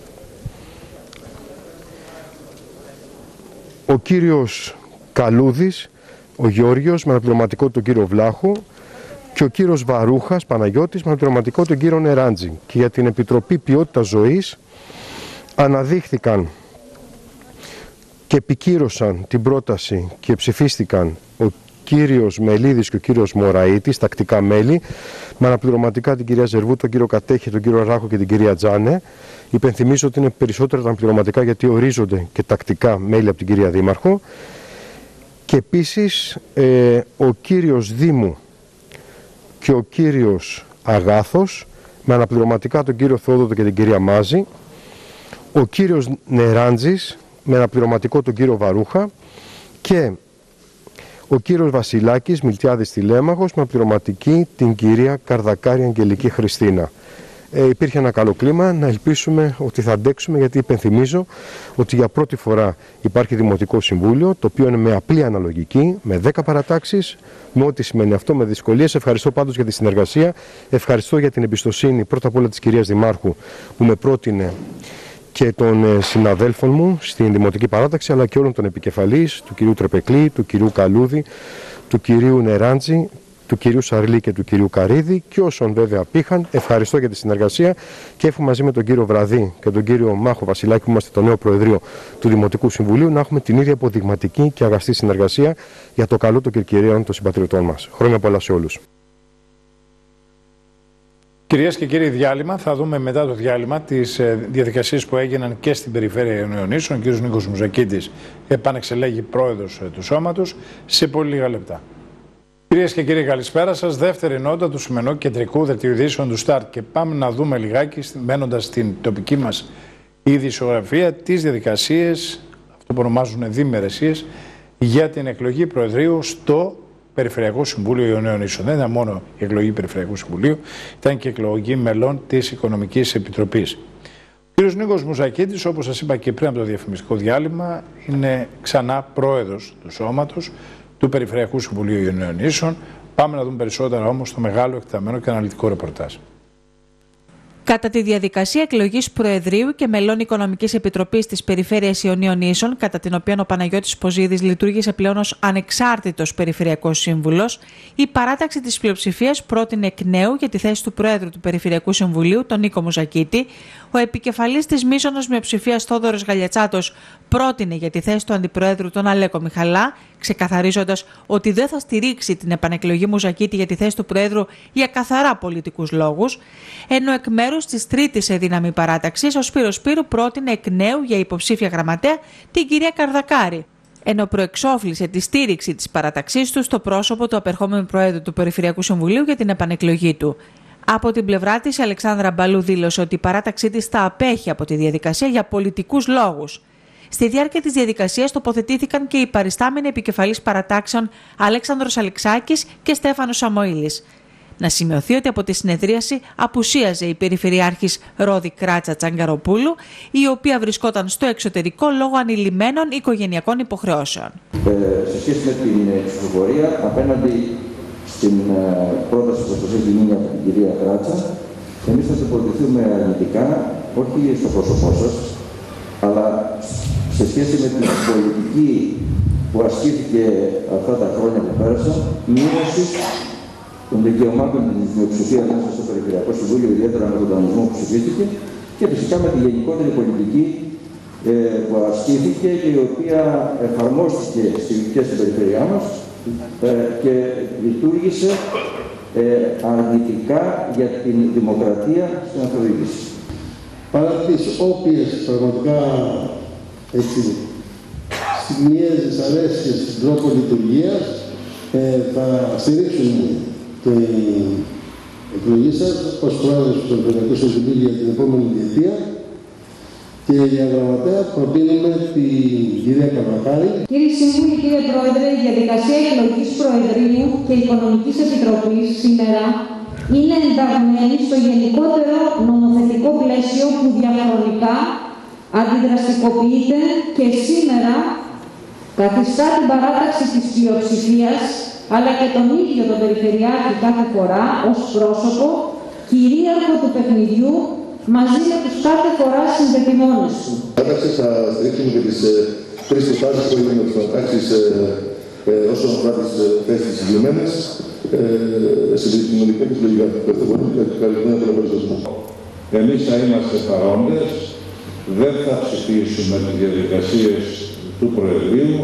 ο κύριος Καλούδης, ο Γιώργιος, με αναπληρωματικό τον κύριο Βλάχου και ο κύριος Βαρούχας Παναγιώτης, με αναπληρωματικό τον κύριο Νεράντζη. Και για την Επιτροπή Ποιότητας Ζωής αναδείχθηκαν και επικύρωσαν την πρόταση και ψηφίστηκαν ο κύριος Μελίδης και ο κύριος Μωραήτης, τακτικά μέλη, με αναπληρωματικά την κυρία Ζερβού, τον κύριο Κατέχη, τον κύριο Ράχο και την κυρία Τζάνε. Υπενθυμίζω ότι είναι περισσότερα τα αναπληρωματικά γιατί ορίζονται και τακτικά μέλη από την κυρία Δήμαρχο. Και επίσης ε, ο κύριος Δήμου και ο κύριος Αγάθος, με αναπληρωματικά τον κύριο Θεόδοτο και την κυρία Μάζη, ο κύριος Νεράντζης, με αναπληρωματικό τον κύριο Βαρούχα και ο κύριος Βασιλάκης, Μιλτιάδης Τηλέμαχος, με αναπληρωματική την κυρία Καρδακάρη Αγγελική Χριστίνα. ε, υπήρχε ένα καλό κλίμα. Να ελπίσουμε ότι θα αντέξουμε, γιατί υπενθυμίζω ότι για πρώτη φορά υπάρχει Δημοτικό Συμβούλιο, το οποίο είναι με απλή αναλογική, με δέκα παρατάξεις, με ό,τι σημαίνει αυτό, με δυσκολίες. Ευχαριστώ πάντως για τη συνεργασία. Ευχαριστώ για την εμπιστοσύνη πρώτα απ' όλα της κυρίας Δημάρχου που με πρότεινε και των συναδέλφων μου στην Δημοτική Παράταξη, αλλά και όλων των επικεφαλής, του κυρίου Τρεπεκλή, του κυρίου Καλούδη, του κυρίου Νεράντζη, του κυρίου Σαρλή και του κυρίου Καρίδη και όσων βέβαια πήγαν. Ευχαριστώ για τη συνεργασία και εύχομαι μαζί με τον κύριο Βραδί και τον κύριο Μάχο Βασιλάκη, που είμαστε το νέο Προεδρείο του Δημοτικού Συμβουλίου, να έχουμε την ίδια αποδειγματική και αγαστή συνεργασία για το καλό των κερκυρίων των συμπατριωτών μας. Χρόνια πολλά σε όλους. Κυρίες και κύριοι, διάλειμμα. Θα δούμε μετά το διάλειμμα τις διαδικασίες που έγιναν και στην περιφέρεια Ιωνιονίσων. Ο κ. Νίκος Μουζακίτης επανεξελέγει πρόεδρος του σώματος σε πολύ λίγα λεπτά. Κυρίες και κύριοι, καλησπέρα σας. Δεύτερη νότα του σημερινού κεντρικού δελτίου ειδήσεων του Σταρτ. Και πάμε να δούμε λιγάκι, μένοντας στην τοπική μας ειδησιογραφία, τις διαδικασίες, αυτό που ονομάζουν διμερεσίες, για την εκλογή Προεδρείου στο Περιφερειακό Συμβούλιο Ιωνιονίσων. Δεν ήταν μόνο η εκλογή Περιφερειακού Συμβουλίου, ήταν και η εκλογή μελών της Οικονομικής Επιτροπής. Ο κ. Νίκος Μουζακίτης, όπως σας είπα και πριν από το διαφημιστικό διάλειμμα, είναι ξανά πρόεδρος του σώματος του Περιφερειακού Συμβουλίου Ιωνιονίσων. Πάμε να δούμε περισσότερα όμως στο μεγάλο, εκτεταμένο και αναλυτικό ρεπορτάζ. Κατά τη διαδικασία εκλογής Προεδρείου και μελών Οικονομικής Επιτροπής της Περιφέρειας Ιωνιονίσων, κατά την οποία ο Παναγιώτης Ποζίδης λειτουργήσε πλέον ως ανεξάρτητος Περιφερειακός Σύμβουλος, η παράταξη της πλειοψηφίας πρότεινε εκ νέου για τη θέση του Προέδρου του Περιφερειακού Συμβουλίου, τον Νίκο Μουζακίτη. Ο επικεφαλής της μείζωνος μειοψηφίας Θόδωρος Γαλιατσάτος πρότεινε για τη θέση του Αντιπροέδρου τον Αλέκο Μιχαλά, ξεκαθαρίζοντας ότι δεν θα στηρίξει την επανεκλογή Μουζακίτη για τη θέση του Προέδρου για καθαρά πολιτικούς λόγους, ενώ εκ μέρους της τρίτης σε δύναμη παράταξης, ο Σπύρος Σπύρου πρότεινε εκ νέου για υποψήφια γραμματέα την κυρία Καρδακάρη, ενώ προεξόφλησε τη στήριξη της παράταξής του στο πρόσωπο του απερχόμενου Προέδρου του Περιφερειακού Συμβουλίου για την επανεκλογή του. Από την πλευρά της, η Αλεξάνδρα Μπαλού δήλωσε ότι η παράταξή της θα απέχει από τη διαδικασία για πολιτικούς λόγους. Στη διάρκεια της διαδικασίας τοποθετήθηκαν και οι παριστάμενοι επικεφαλής παρατάξεων Αλέξανδρος Αλεξάκης και Στέφανος Σαμοήλης. Να σημειωθεί ότι από τη συνεδρίαση απουσίαζε η Περιφερειάρχης Ρόδη Κράτσα Τσαγκαροπούλου, η οποία βρισκόταν στο εξωτερικό λόγω ανηλυμένων οικογενειακών υποχρεώσεων. Ε, σε σχέση με την ψηφοφορία, απέναντι στην ε, πρόταση που σας δίνει από την κυρία Κράτσα, εμείς θα τοποθετηθούμε αρνητικά, όχι στο πρόσωπό σας, αλλά σε σχέση με την πολιτική που ασκήθηκε αυτά τα χρόνια που πέρασαν, μείωση των δικαιωμάτων της μειοψηφίας μέσα στο Περιφερειακό Συμβούλιο, ιδιαίτερα με τον κανονισμό που ψηφίστηκε, και φυσικά με τη γενικότερη πολιτική ε, που ασκήθηκε και η οποία εφαρμόστηκε και στην περιφερειά μας ε, και λειτουργήσε ε, αρνητικά για την δημοκρατία στην αυτοδιοίκηση. Παρά τις όποιες πραγματικά έτσι, στιγμιαίες δυσαρέσκειες στην τρόπο λειτουργίας, ε, θα στηρίξουμε την εκλογή σας ως πρόεδρος του Περιφερειακού Συμβουλίου για την επόμενη διετία και για γραμματέα προτείνουμε την κυρία Καρδακάρη. Κύριε Σύμβουλοι, κύριε Πρόεδρε, η διαδικασία εκλογής Προεδρείου και Οικονομικής Επιτροπής σήμερα είναι ενταγμένη στο γενικότερο νομοθετικό πλαίσιο που διαχρονικά αντιδραστικοποιείται και σήμερα καθιστά την παράταξη της πλειοψηφίας αλλά και τον ίδιο τον Περιφερειάρχη κάθε φορά ως πρόσωπο κυρίαρχο του παιχνιδιού μαζί με τους κάθε φορά συνδετημόνες του. Παράταξη θα στηρίξουμε και τις ε, τρεις συστάσεις που έγιναν με τις παρατάξεις ε, ε, όσον αφορά τις ε, θέσεις συγκεκριμένες ε, σε συνολικά και συλλογικά. Καλημέρα από τον Περισσοσμό. Εμείς θα είμαστε παρόντες, δεν θα ψηφίσουμε τις διαδικασίες του Προεδρείου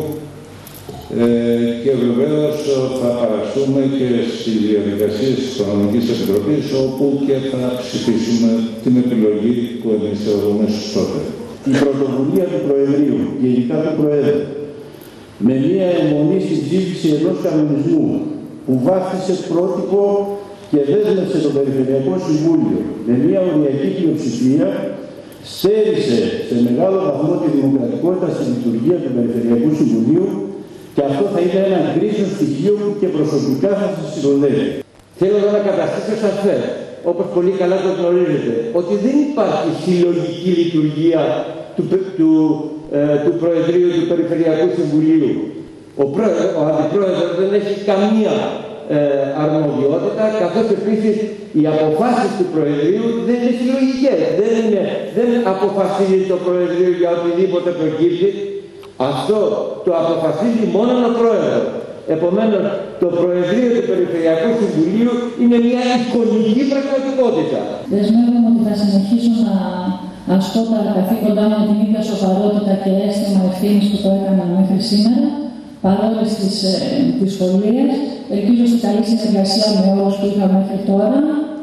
ε, και βεβαίως θα παραστούμε και στις διαδικασίες της Οικονομικής Επιτροπής, όπου και θα ψηφίσουμε την επιλογή που εμείς θεωρούμε σωστότερη. Η πρωτοβουλία του Προεδρείου και ειδικά του Προέδρου με μία αιμονή στην ψήφιση ενός κανονισμού που βάφτισε πρότυπο και δέσμευσε το Περιφερειακό Συμβούλιο με μία οριακή πλειοψηφία, στέρισε σε μεγάλο βαθμό τη δημοκρατικότητα στη λειτουργία του Περιφερειακού Συμβουλίου και αυτό θα είναι ένα γκρίζο στοιχείο που και προσωπικά θα σας συνοδεύει. Θέλω εδώ να καταστήσω σαφές όπως πολύ καλά το γνωρίζετε, ότι δεν υπάρχει συλλογική λειτουργία του, του, ε, του Προεδρείου του Περιφερειακού Συμβουλίου. Ο, πρόεδρο, ο Αντιπρόεδρος δεν έχει καμία ε, αρμοδιότητα, καθώς επίσης οι αποφάσεις του Προεδρείου δεν είναι συλλογικές. Δεν, είναι, δεν αποφασίζει το Προεδρείο για οτιδήποτε προκύψει. Αυτό το αποφασίζει μόνο ο Πρόεδρος. Επομένως, το Προεδρείο του Περιφερειακού Συμβουλίου είναι μια εικονική πραγματικότητα. Δεσμεύομαι ότι θα συνεχίσω να ασκώ τα καθήκοντά μου με την ίδια σοβαρότητα και αίσθημα ευθύνης που το έκανα μέχρι σήμερα, παρόλες τις ε, δυσκολίες. Ελπίζω στη καλή συνεργασία με όλους που είχα μέχρι τώρα.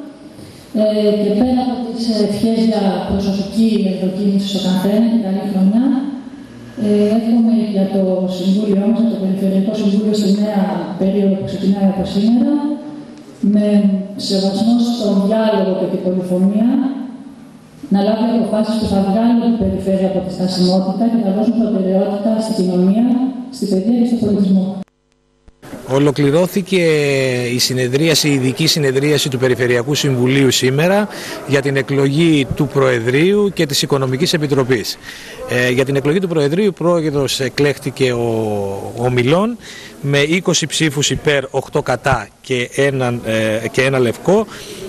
Ε, και πέρα από τις ευχές για προσωπική ευδοκίνηση στο καθένα και καλή χρονιά, Ε, εύχομαι για το Συμβούλιο μας, το Περιφερειακό Συμβούλιο στη νέα περίοδο που ξεκινάει από σήμερα, με σεβασμό στον διάλογο και την πολυφωνία, να λάβει αποφάσεις που θα βγάλουν την περιφέρεια από τη στασιμότητα και θα δώσουν προτεραιότητα στην κοινωνία, στην παιδεία και στον πολιτισμό. Ολοκληρώθηκε η συνεδρίαση, η ειδική συνεδρίαση του Περιφερειακού Συμβουλίου σήμερα για την εκλογή του Προεδρείου και της Οικονομικής Επιτροπής. Ε, για την εκλογή του Προεδρείου, πρόεδρος εκλέχτηκε ο, ο Μιλών με είκοσι ψήφους υπέρ, οκτώ κατά και ένα, ε, και ένα λευκό.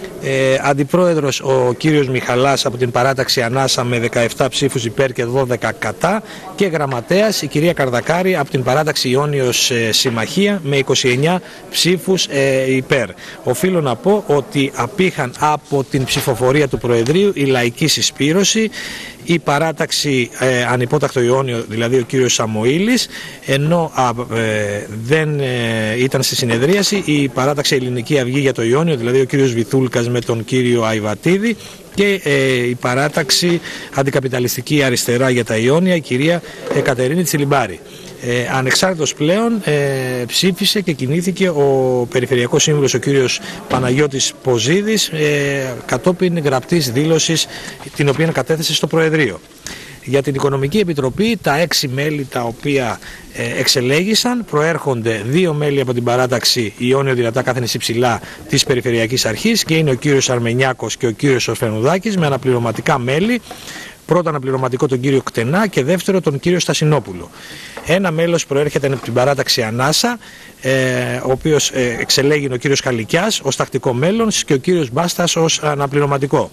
Ε, αντιπρόεδρος ο κύριος Μιχαλάς από την παράταξη Ανάσα με δεκαεπτά ψήφους υπέρ και δώδεκα κατά και γραμματέας η κυρία Καρδακάρη από την παράταξη Ιόνιος ε, Συμμαχία με είκοσι εννέα ψήφους ε, υπέρ. Οφείλω να πω ότι απήχαν από την ψηφοφορία του Προεδρείου η Λαϊκή Συσπήρωση, η παράταξη ε, Ανυπότακτο Ιόνιο, δηλαδή ο κύριος Σαμοήλης, ενώ α, ε, δεν ε, ήταν στη συνεδρίαση η παράταξη Ελληνική Αυγή για το Ιόνιο, δηλαδή ο κύριος Βυθούλκας με τον κύριο Αϊβατίδη, και ε, η παράταξη Αντικαπιταλιστική Αριστερά για τα Ιόνια, η κυρία Κατερίνη Τσιλιμπάρη. Ε, ανεξάρτητος πλέον ε, ψήφισε και κινήθηκε ο Περιφερειακός Σύμβουλος ο κύριος Παναγιώτης Ποζίδης ε, κατόπιν γραπτής δήλωσης την οποία κατέθεσε στο Προεδρείο. Για την Οικονομική Επιτροπή τα έξι μέλη τα οποία ε, εξελέγησαν προέρχονται δύο μέλη από την παράταξη Ιόνιο Δυνατά Κάθενης Υψηλά της Περιφερειακής Αρχής και είναι ο κύριος Αρμενιάκος και ο κύριος Σοφενουδάκης με αναπληρωματικά μέλη. Πρώτο αναπληρωματικό τον κύριο Κτενά και δεύτερο τον κύριο Στασινόπουλο. Ένα μέλος προέρχεται από την παράταξη Ανάσα, ε, ο οποίος ε, εξελέγει ο κύριος Χαλικιάς ως τακτικό μέλος και ο κύριος Μπάστας ως αναπληρωματικό.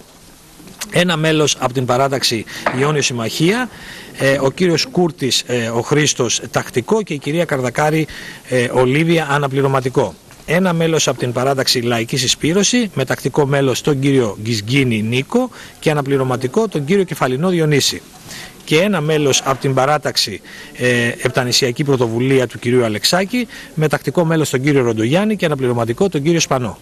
Ένα μέλος από την παράταξη Ιόνιο Συμμαχία, ε, ο κύριος Κούρτης ε, ο Χρήστος τακτικό και η κυρία Καρδακάρη ε, Ολίβια αναπληρωματικό. Ένα μέλος από την παράταξη Λαϊκή Συσπήρωση με τακτικό μέλος τον κύριο Γκισγκίνη Νίκο και αναπληρωματικό τον κύριο Κεφαλινό Διονύση. Και ένα μέλος από την παράταξη ε, Επτανησιακή Πρωτοβουλία του κυρίου Αλεξάκη με τακτικό μέλος τον κύριο Ροντογιάννη και αναπληρωματικό τον κύριο Σπανό.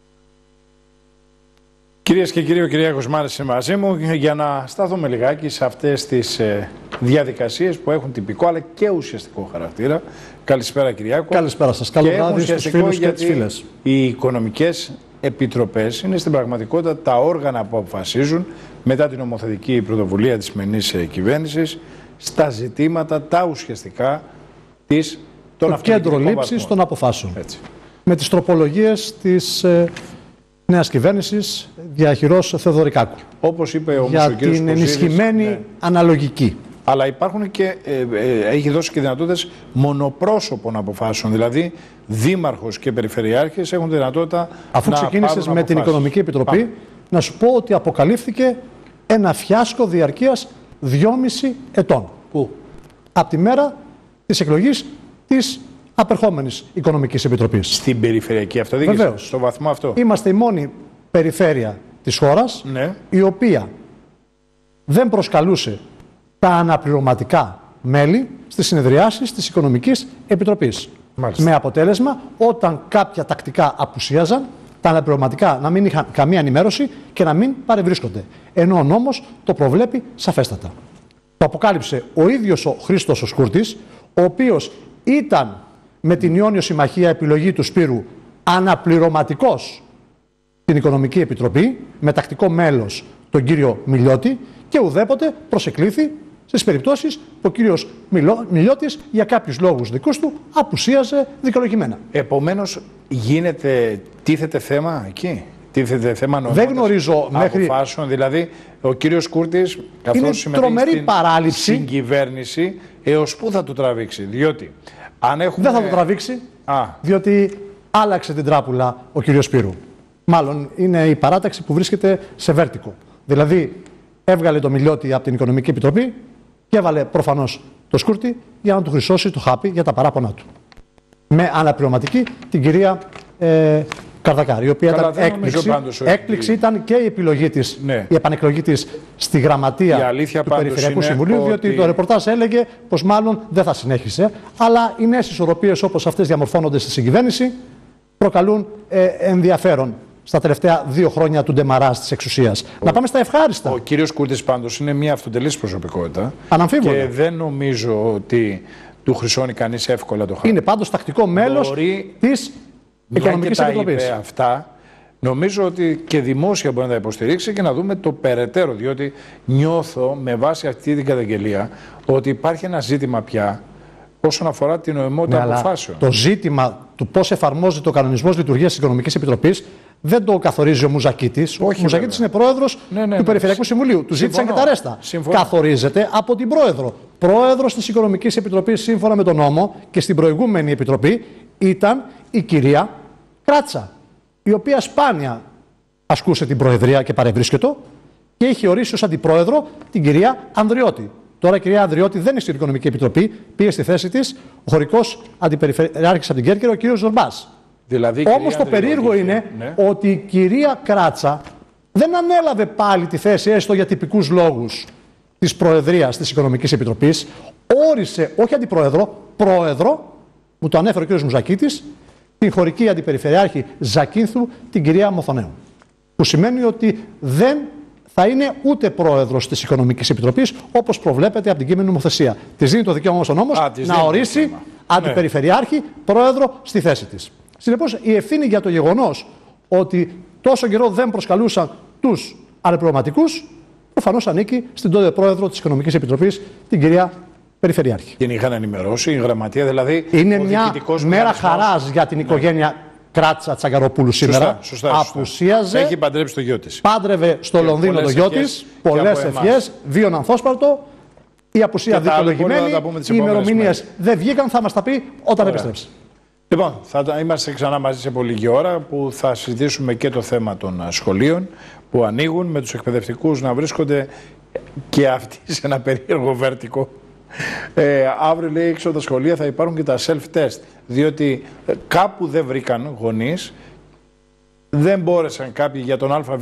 Κυρίες και κύριοι, ο Κυριάκος Μάρης είναι μαζί μου για να σταθούμε λιγάκι σε αυτές τις ε, διαδικασίες που έχουν τυπικό αλλά και ουσιαστικό χαρακτήρα. Καλησπέρα Κυριάκο. Καλησπέρα σας. Καλό βράδυ στους φίλους και τις φίλες. Οι οικονομικές επιτροπές είναι στην πραγματικότητα τα όργανα που αποφασίζουν μετά την νομοθετική πρωτοβουλία της σημερινής κυβέρνησης στα ζητήματα τα ουσιαστικά της των το κέντρο λήψης των αποφάσεων. Έτσι. Με τις τροπολογίες της ε, νέας κυβέρνησης διαχειρός Θεοδωρικάκου. Όπως είπε όμως για ο κύριος την Κωσίδης, ενισχυμένη ναι. αναλογική. Αλλά υπάρχουν και, ε, ε, έχει δώσει και δυνατότητες μονοπρόσωπων αποφάσεων. Δηλαδή, δήμαρχος και περιφερειάρχες έχουν δυνατότητα. Αφού να ξεκίνησες με την Οικονομική Επιτροπή, Πάμε. να σου πω ότι αποκαλύφθηκε ένα φιάσκο διαρκείας δυόμιση ετών. Πού? Από τη μέρα της εκλογής της απερχόμενης Οικονομικής Επιτροπής. Στην περιφερειακή αυτοδιοίκηση. Βεβαίως. Στο βαθμό αυτό. Είμαστε η μόνη περιφέρεια της χώρας ναι. η οποία δεν προσκαλούσε τα αναπληρωματικά μέλη στις συνεδριάσεις της Οικονομικής Επιτροπής. Μάλιστα. Με αποτέλεσμα, όταν κάποια τακτικά απουσίαζαν, τα αναπληρωματικά να μην είχαν καμία ενημέρωση και να μην παρευρίσκονται. Ενώ ο νόμος το προβλέπει σαφέστατα. Το αποκάλυψε ο ίδιος ο Χρήστος ο Σκούρτης, ο οποίος ήταν με την Ιόνιο Συμμαχία επιλογή του Σπύρου αναπληρωματικός στην Οικονομική Επιτροπή, με τακτικό μέλος τον κύριο Μιλιώτη και ουδέποτε προσεκλήθη στις περιπτώσεις που ο κύριος Μιλιώτης για κάποιους λόγους δικούς του απουσίαζε δικαιολογημένα. Επομένως γίνεται, τίθεται θέμα εκεί. τίθεται θέμα νομιμότητας αποφάσεων. Μέχρι... Δηλαδή, ο κύριος Κούρτης, καθώς συμμετέχει στην παράληψη. Συγκυβέρνηση, έως πού θα το τραβήξει? Διότι αν έχουμε... Δεν θα το τραβήξει, Α. διότι άλλαξε την τράπουλα ο κύριος Σπύρου. Μάλλον είναι η παράταξη που βρίσκεται σε βέρτικο. Δηλαδή, έβγαλε το Μιλιώτη από την Οικονομική Επιτροπή και έβαλε προφανώς το Σκούρτη για να του χρυσώσει το χάπι για τα παράπονα του. Με αναπληρωματική την κυρία ε, Καρδακάρη, η οποία Καλά, ήταν έκπληξη. Έκπληξη ότι... ήταν και η επιλογή της, ναι. η επανεκλογή της στη γραμματεία του Περιφερειακού Συμβουλίου, ότι... διότι το ρεπορτάζ έλεγε πως μάλλον δεν θα συνέχισε. Αλλά οι νέες ισορροπίες όπως αυτές διαμορφώνονται στη συγκυβέρνηση προκαλούν ε, ενδιαφέρον στα τελευταία δύο χρόνια του ντεμαράζ της εξουσίας. Ο... Να πάμε στα ευχάριστα. Ο κύριος Κούρτης πάντως είναι μια αυτοτελής προσωπικότητα. Αναμφίβολα. Και δεν νομίζω ότι του χρυσώνει κανείς εύκολα το χάρτη. Είναι πάντως τακτικό μέλος Μπορεί... της Οικονομικής Επιτροπής. Είπε αυτά, νομίζω ότι και δημόσια μπορεί να τα υποστηρίξει και να δούμε το περαιτέρω. Διότι νιώθω με βάση αυτή την καταγγελία ότι υπάρχει ένα ζήτημα πια όσον αφορά την νομιμότητα ναι, αποφάσεων. Το ζήτημα του πώς εφαρμόζεται ο κανονισμός λειτουργίας της Οικονομικής Επιτροπής δεν το καθορίζει ο Μουζακίτης. Ο Μουζακίτης είναι πρόεδρος ναι, ναι, ναι, του Περιφερειακού ναι. Συμβουλίου. Του ζήτησαν και τα ρέστα. Συμφωνώ. Καθορίζεται από την πρόεδρο. Πρόεδρος της Οικονομικής Επιτροπής, σύμφωνα με τον νόμο και στην προηγούμενη επιτροπή, ήταν η κυρία Κράτσα, η οποία σπάνια ασκούσε την προεδρία και παρευρίσκεται και είχε ορίσει ως αντιπρόεδρο την κυρία Ανδριώτη. Τώρα η κυρία Ανδριώτη δεν είναι στην Οικονομική Επιτροπή, πήγε στη θέση της ο χωρικός αντιπεριφερειάρχης από την Κέρκυρα, ο κύριος Ζορμπάς. Δηλαδή, όμως το περίεργο είναι ναι. ότι η κυρία Κράτσα δεν ανέλαβε πάλι τη θέση, έστω για τυπικούς λόγους, της Προεδρίας της Οικονομικής Επιτροπής. Όρισε, όχι αντιπρόεδρο, πρόεδρο, μου το ανέφερε ο κύριος Μουζακίτης, την χωρική αντιπεριφερειάρχη Ζακίνθου, την κυρία Μοθονέου. Που σημαίνει ότι δεν θα είναι ούτε πρόεδρος της Οικονομικής Επιτροπής, όπως προβλέπεται από την κείμενη νομοθεσία. Της δίνει το δικαίωμα όμως ο νόμος Α, να ορίσει ναι. αντιπεριφερειάρχη πρόεδρο στη θέση της. Συνεπώς, η ευθύνη για το γεγονός ότι τόσο καιρό δεν προσκαλούσαν τους αναπληρωματικούς, προφανώς ανήκει στην τότε πρόεδρο της Οικονομικής Επιτροπής, την κυρία Περιφερειάρχη. Την είχαν ενημερώσει η γραμματεία, δηλαδή. Είναι μια μέρα χαράς για την οικογένεια ναι. Κράτσα Τσαγκαροπούλου σήμερα. Σωστά, σωστά, σωστά. Απουσίαζε. Έχει παντρέψει το γιο της. Πάντρευε στο και Λονδίνο το γιο της. Πολλές ευχές. Βίων ανθόσπαρτο. Η απουσία δικαιολογημένη. Οι ημερομηνίες δεν βγήκαν. Θα μας τα πει όταν Ωραία. επιστρέψει. Λοιπόν, θα είμαστε ξανά μαζί σε πολύ λίγη ώρα που θα συζητήσουμε και το θέμα των σχολείων που ανοίγουν, με τους εκπαιδευτικούς να βρίσκονται και αυτοί σε ένα περίεργο βέρτικο. Ε, αύριο, λέει, έξω από τα σχολεία θα υπάρχουν και τα self-test, διότι ε, κάπου δεν βρήκαν γονείς, δεν μπόρεσαν κάποιοι για τον ΑΒ,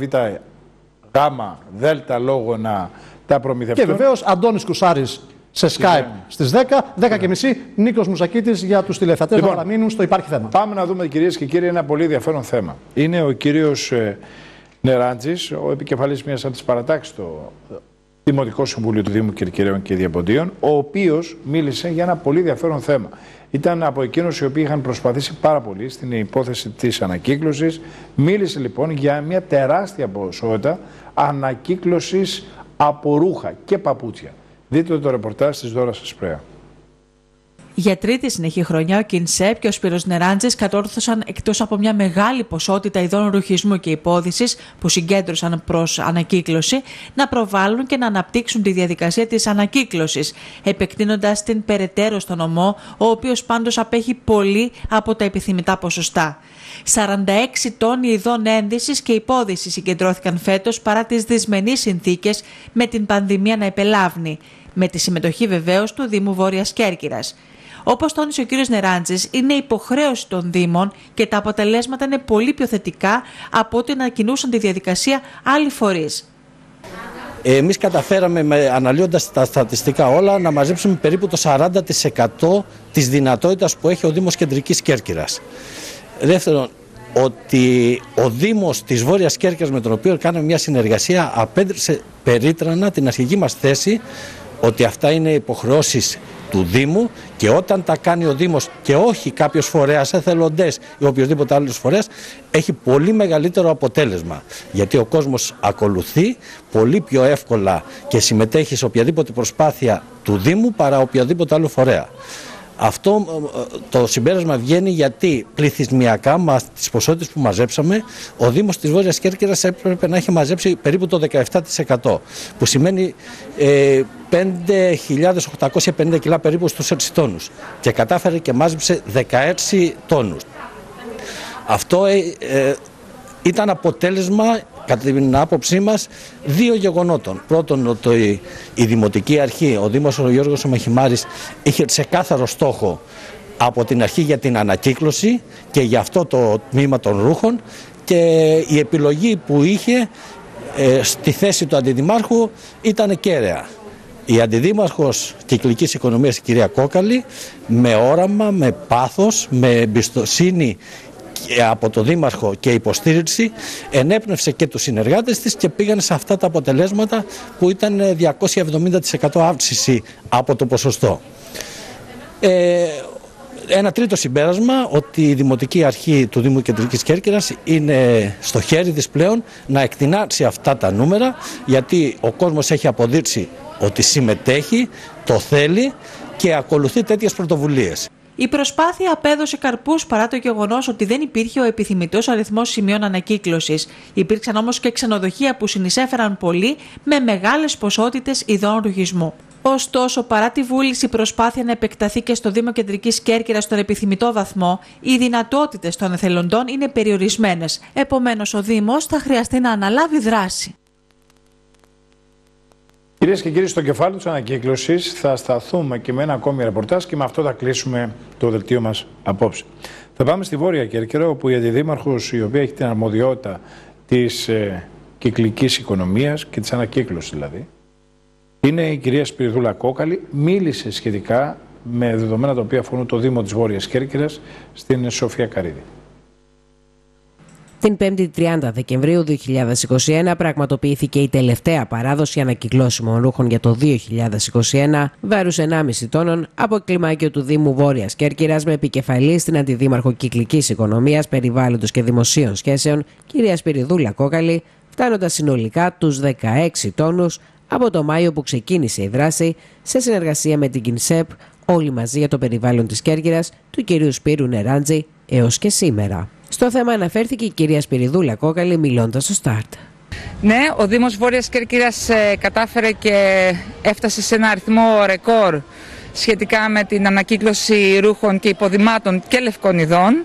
Γ, Δ λόγο να τα προμηθευτούν. Και βεβαίως Αντώνης Κουσάρης σε Skype στις δέκα, δέκα και μισή, Νίκος Μουζακίτης για τους τηλεθεατές λοιπόν, να παραμείνουν στο Υπάρχει Θέμα. Πάμε να δούμε, κυρίες και κύριοι, ένα πολύ ενδιαφέρον θέμα. Είναι ο κύριος ε, Νεράντζης, ο επικεφαλής μιας από τις παρατάξεις στο Δημοτικό Συμβούλιο του Δήμου Κερκυραίων και Διαποντίων, ο οποίος μίλησε για ένα πολύ ενδιαφέρον θέμα. Ήταν από εκείνους οι οποίοι είχαν προσπαθήσει πάρα πολύ στην υπόθεση της ανακύκλωσης. Μίλησε λοιπόν για μια τεράστια ποσότητα ανακύκλωσης από ρούχα και παπούτσια. Δείτε το ρεπορτάζ της Δώρας Ασπρέα. Για τρίτη συνεχή χρονιά, ο Κινσέπ και ο Σπύρος Νεράντζης κατόρθωσαν, εκτός από μια μεγάλη ποσότητα ειδών ρουχισμού και υπόδυσης που συγκέντρωσαν προς ανακύκλωση, να προβάλλουν και να αναπτύξουν τη διαδικασία της ανακύκλωσης, επεκτείνοντας την περαιτέρω στον νομό, ο οποίος πάντως απέχει πολύ από τα επιθυμητά ποσοστά. σαράντα έξι τόνοι ειδών ένδυσης και υπόδυσης συγκεντρώθηκαν φέτος παρά τις δυσμενείς συνθήκες με την πανδημία να επελάβνει, με τη συμμετοχή βεβαίως του Δήμου Βόρειας Κέρκυρας. Όπως τόνισε ο κύριος Νεράντζης, είναι υποχρέωση των Δήμων και τα αποτελέσματα είναι πολύ πιο θετικά από ό,τι να κινούσαν τη διαδικασία άλλοι φορείς. Εμείς καταφέραμε, αναλύοντας τα στατιστικά όλα, να μαζέψουμε περίπου το σαράντα τοις εκατό της δυνατότητας που έχει ο Δήμος Κεντρικής Κέρκυρας. Δεύτερον, ότι ο Δήμος της Βόρειας Κέρκυρας, με τον οποίο κάναμε μια συνεργασία, απέδειξε περίτρανα την αρχική μας θέση ότι αυτά είναι υποχρεώσεις του Δήμου και όταν τα κάνει ο Δήμος και όχι κάποιος φορέας, εθελοντές ή οποιοδήποτε άλλος φορέας, έχει πολύ μεγαλύτερο αποτέλεσμα. Γιατί ο κόσμος ακολουθεί πολύ πιο εύκολα και συμμετέχει σε οποιαδήποτε προσπάθεια του Δήμου παρά οποιαδήποτε άλλο φορέα. Αυτό το συμπέρασμα βγαίνει γιατί πληθυσμιακά με τις ποσότητες που μαζέψαμε, ο Δήμος της Βόρειας Κέρκυρας έπρεπε να έχει μαζέψει περίπου το δεκαεπτά τοις εκατό, που σημαίνει ε, πέντε χιλιάδες οκτακόσια πενήντα κιλά περίπου στους έξι τόνους, και κατάφερε και μάζεψε δεκαέξι τόνους. Αυτό ε, ε, ήταν αποτέλεσμα, κατά την άποψή μας, δύο γεγονότων. Πρώτον, ότι η Δημοτική Αρχή, ο Δήμος ο Γιώργος ο Μαχημάρης, είχε ξεκάθαρο στόχο από την αρχή για την ανακύκλωση και για αυτό το τμήμα των ρούχων, και η επιλογή που είχε ε, στη θέση του Αντιδημάρχου ήταν κέραια. Η Αντιδήμαρχος Κυκλικής Οικονομίας, η κυρία Κόκαλη, με όραμα, με πάθος, με εμπιστοσύνη από το Δήμαρχο και υποστήριξη, ενέπνευσε και τους συνεργάτες της και πήγαν σε αυτά τα αποτελέσματα που ήταν διακόσια εβδομήντα τοις εκατό αύξηση από το ποσοστό. Ε, ένα τρίτο συμπέρασμα, ότι η Δημοτική Αρχή του Δήμου Κεντρικής Κέρκυρας είναι στο χέρι της πλέον να εκτινάξει αυτά τα νούμερα, γιατί ο κόσμος έχει αποδείξει ότι συμμετέχει, το θέλει και ακολουθεί τέτοιες πρωτοβουλίες. Η προσπάθεια απέδωσε καρπούς παρά το γεγονός ότι δεν υπήρχε ο επιθυμητός αριθμός σημείων ανακύκλωσης. Υπήρξαν όμως και ξενοδοχεία που συνεισέφεραν πολύ με μεγάλες ποσότητες ειδών ρουχισμού. Ωστόσο, παρά τη βούληση προσπάθεια να επεκταθεί και στο Δήμο Κεντρικής Κέρκυρας στον επιθυμητό βαθμό, οι δυνατότητες των εθελοντών είναι περιορισμένες. Επομένως, ο Δήμος θα χρειαστεί να αναλάβει δράση. Κυρίες και κύριοι, στο κεφάλι της ανακύκλωσης θα σταθούμε και με ένα ακόμη ρεπορτάζ και με αυτό θα κλείσουμε το δελτίο μας απόψε. Θα πάμε στη Βόρεια Κέρκυρα, όπου η Αντιδήμαρχος, η οποία έχει την αρμοδιότητα της ε, κυκλικής οικονομίας και της ανακύκλωσης δηλαδή, είναι η κυρία Σπυριδούλα Κόκαλη, μίλησε σχετικά με δεδομένα τα οποία αφορούν το Δήμο της Βόρειας Κέρκυρας στην Σοφία Καρύδη. Την πέμπτη τριάντα Δεκεμβρίου δύο χιλιάδες είκοσι ένα πραγματοποιήθηκε η τελευταία παράδοση ανακυκλώσιμων ρούχων για το δύο χιλιάδες είκοσι ένα, βάρους ενάμιση τόνων, από κλιμάκιο του Δήμου Βόρειας Κέρκυρας, με επικεφαλή στην Αντιδήμαρχο Κυκλικής Οικονομίας, Περιβάλλοντος και Δημοσίων Σχέσεων, κυρία Σπυριδούλα Κόκαλη, φτάνοντας συνολικά τους δεκαέξι τόνους από το Μάιο που ξεκίνησε η δράση, σε συνεργασία με την Κινσέπ, όλοι μαζί για το περιβάλλον της Κέρκυρας, του κυρίου Σπύρου Νεράντζη, έως και σήμερα. Στο θέμα αναφέρθηκε η κυρία Σπυριδούλα Κόκαλη, μιλώντας στο Στάρτ. Ναι, ο Δήμος Βόρειας Κέρκυρας ε, κατάφερε και έφτασε σε ένα αριθμό ρεκόρ σχετικά με την ανακύκλωση ρούχων και υποδημάτων και λευκών ειδών,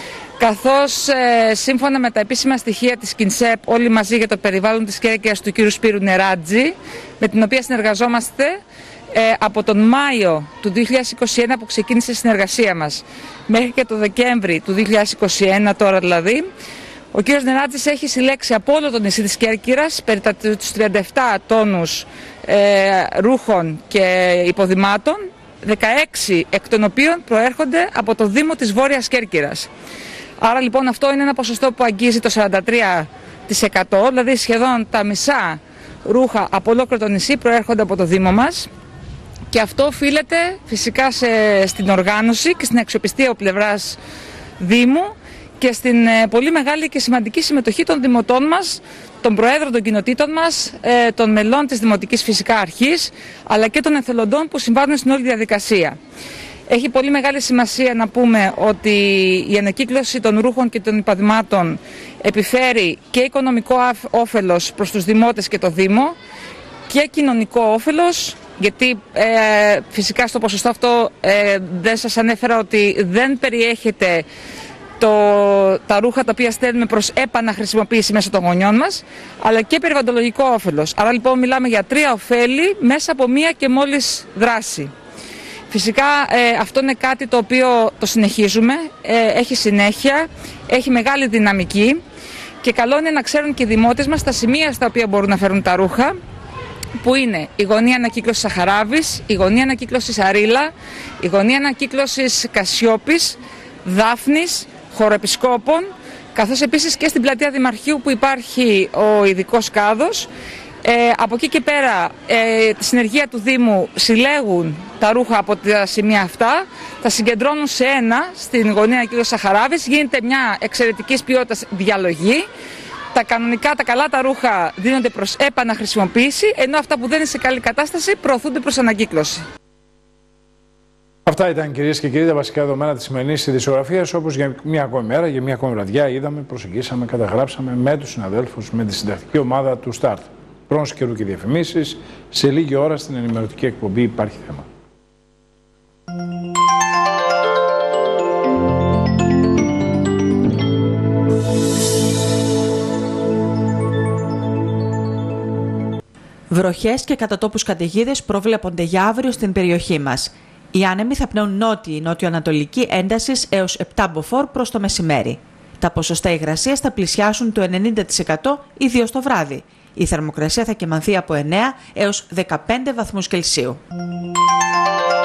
καθώς ε, σύμφωνα με τα επίσημα στοιχεία της Κινσέπ, όλοι μαζί για το περιβάλλον της Κέρκυρας, του κύριου Σπύρου Νεράντζη, με την οποία συνεργαζόμαστε ε, από τον Μάιο του δύο χιλιάδες είκοσι ένα που ξεκίνησε η συνεργασία μας μέχρι και το Δεκέμβρη του δύο χιλιάδες είκοσι ένα, τώρα δηλαδή, ο κύριος Νεράντζης έχει συλλέξει από όλο το νησί της Κέρκυρας περί τους τριάντα επτά τόνους ε, ρούχων και υποδημάτων, δεκαέξι εκ των οποίων προέρχονται από το Δήμο της Βόρειας Κέρκυρας. Άρα λοιπόν αυτό είναι ένα ποσοστό που αγγίζει το σαράντα τρία τοις εκατό, δηλαδή σχεδόν τα μισά ρούχα από ολόκληρο το νησί προέρχονται από το Δήμο μας, και αυτό οφείλεται φυσικά σε, στην οργάνωση και στην αξιοπιστία από πλευράς Δήμου και στην ε, πολύ μεγάλη και σημαντική συμμετοχή των δημοτών μας, των προέδρων των κοινοτήτων μας, ε, των μελών της Δημοτικής φυσικά Αρχής, αλλά και των εθελοντών που συμβάλλουν στην όλη διαδικασία. Έχει πολύ μεγάλη σημασία να πούμε ότι η ανακύκλωση των ρούχων και των υπαδημάτων επιφέρει και οικονομικό όφελος προς τους δημότες και το Δήμο και κοινωνικό όφελος, γιατί ε, φυσικά στο ποσοστό αυτό ε, δεν σας ανέφερα ότι δεν περιέχεται το, τα ρούχα τα οποία στέλνουμε προς επαναχρησιμοποίηση μέσω των γονιών μας, αλλά και περιβαλλοντολογικό όφελος. Άρα λοιπόν μιλάμε για τρία ωφέλη μέσα από μία και μόλις δράση. Φυσικά ε, αυτό είναι κάτι το οποίο το συνεχίζουμε, ε, έχει συνέχεια, έχει μεγάλη δυναμική και καλό είναι να ξέρουν και οι δημότες μας τα σημεία στα οποία μπορούν να φέρουν τα ρούχα, που είναι η γωνία ανακύκλωσης Σαχαράβης, η γωνία ανακύκλωσης Αρίλα, η γωνία ανακύκλωσης Κασιόπης, Δάφνης, Χωροεπισκόπων, καθώς επίσης και στην πλατεία Δημαρχείου που υπάρχει ο ειδικός κάδος. Ε, από εκεί και πέρα, ε, τη συνεργεία του Δήμου συλλέγουν τα ρούχα από τα σημεία αυτά, τα συγκεντρώνουν σε ένα στην γωνία ανακύκλωσης Σαχαράβης, γίνεται μια εξαιρετικής ποιότητας διαλογή. Τα κανονικά, τα καλά τα ρούχα δίνονται προς επαναχρησιμοποίηση, ενώ αυτά που δεν είναι σε καλή κατάσταση προωθούνται προς ανακύκλωση. Αυτά ήταν, κυρίες και κύριοι, τα βασικά δεδομένα της σημερινής ειδησιογραφίας. Όπως για μια ακόμη μέρα, για μια ακόμη βραδιά, είδαμε, προσεγγίσαμε, καταγράψαμε με τους συναδέλφους, με τη συντακτική ομάδα του Σταρτ. Πρόνος καιρού και διαφημίσεις. Σε λίγη ώρα στην ενημερωτική εκπομπή Υπάρχει Θέμα. Βροχές και κατά τόπους καταιγίδες προβλέπονται για αύριο στην περιοχή μας. Οι άνεμοι θα πνέουν νότιη νότιο-ανατολική έντασης έως επτά μποφόρ προς το μεσημέρι. Τα ποσοστά υγρασίας θα πλησιάσουν το ενενήντα τοις εκατό ιδίως το βράδυ. Η θερμοκρασία θα κυμανθεί από εννέα έως δεκαπέντε βαθμούς Κελσίου.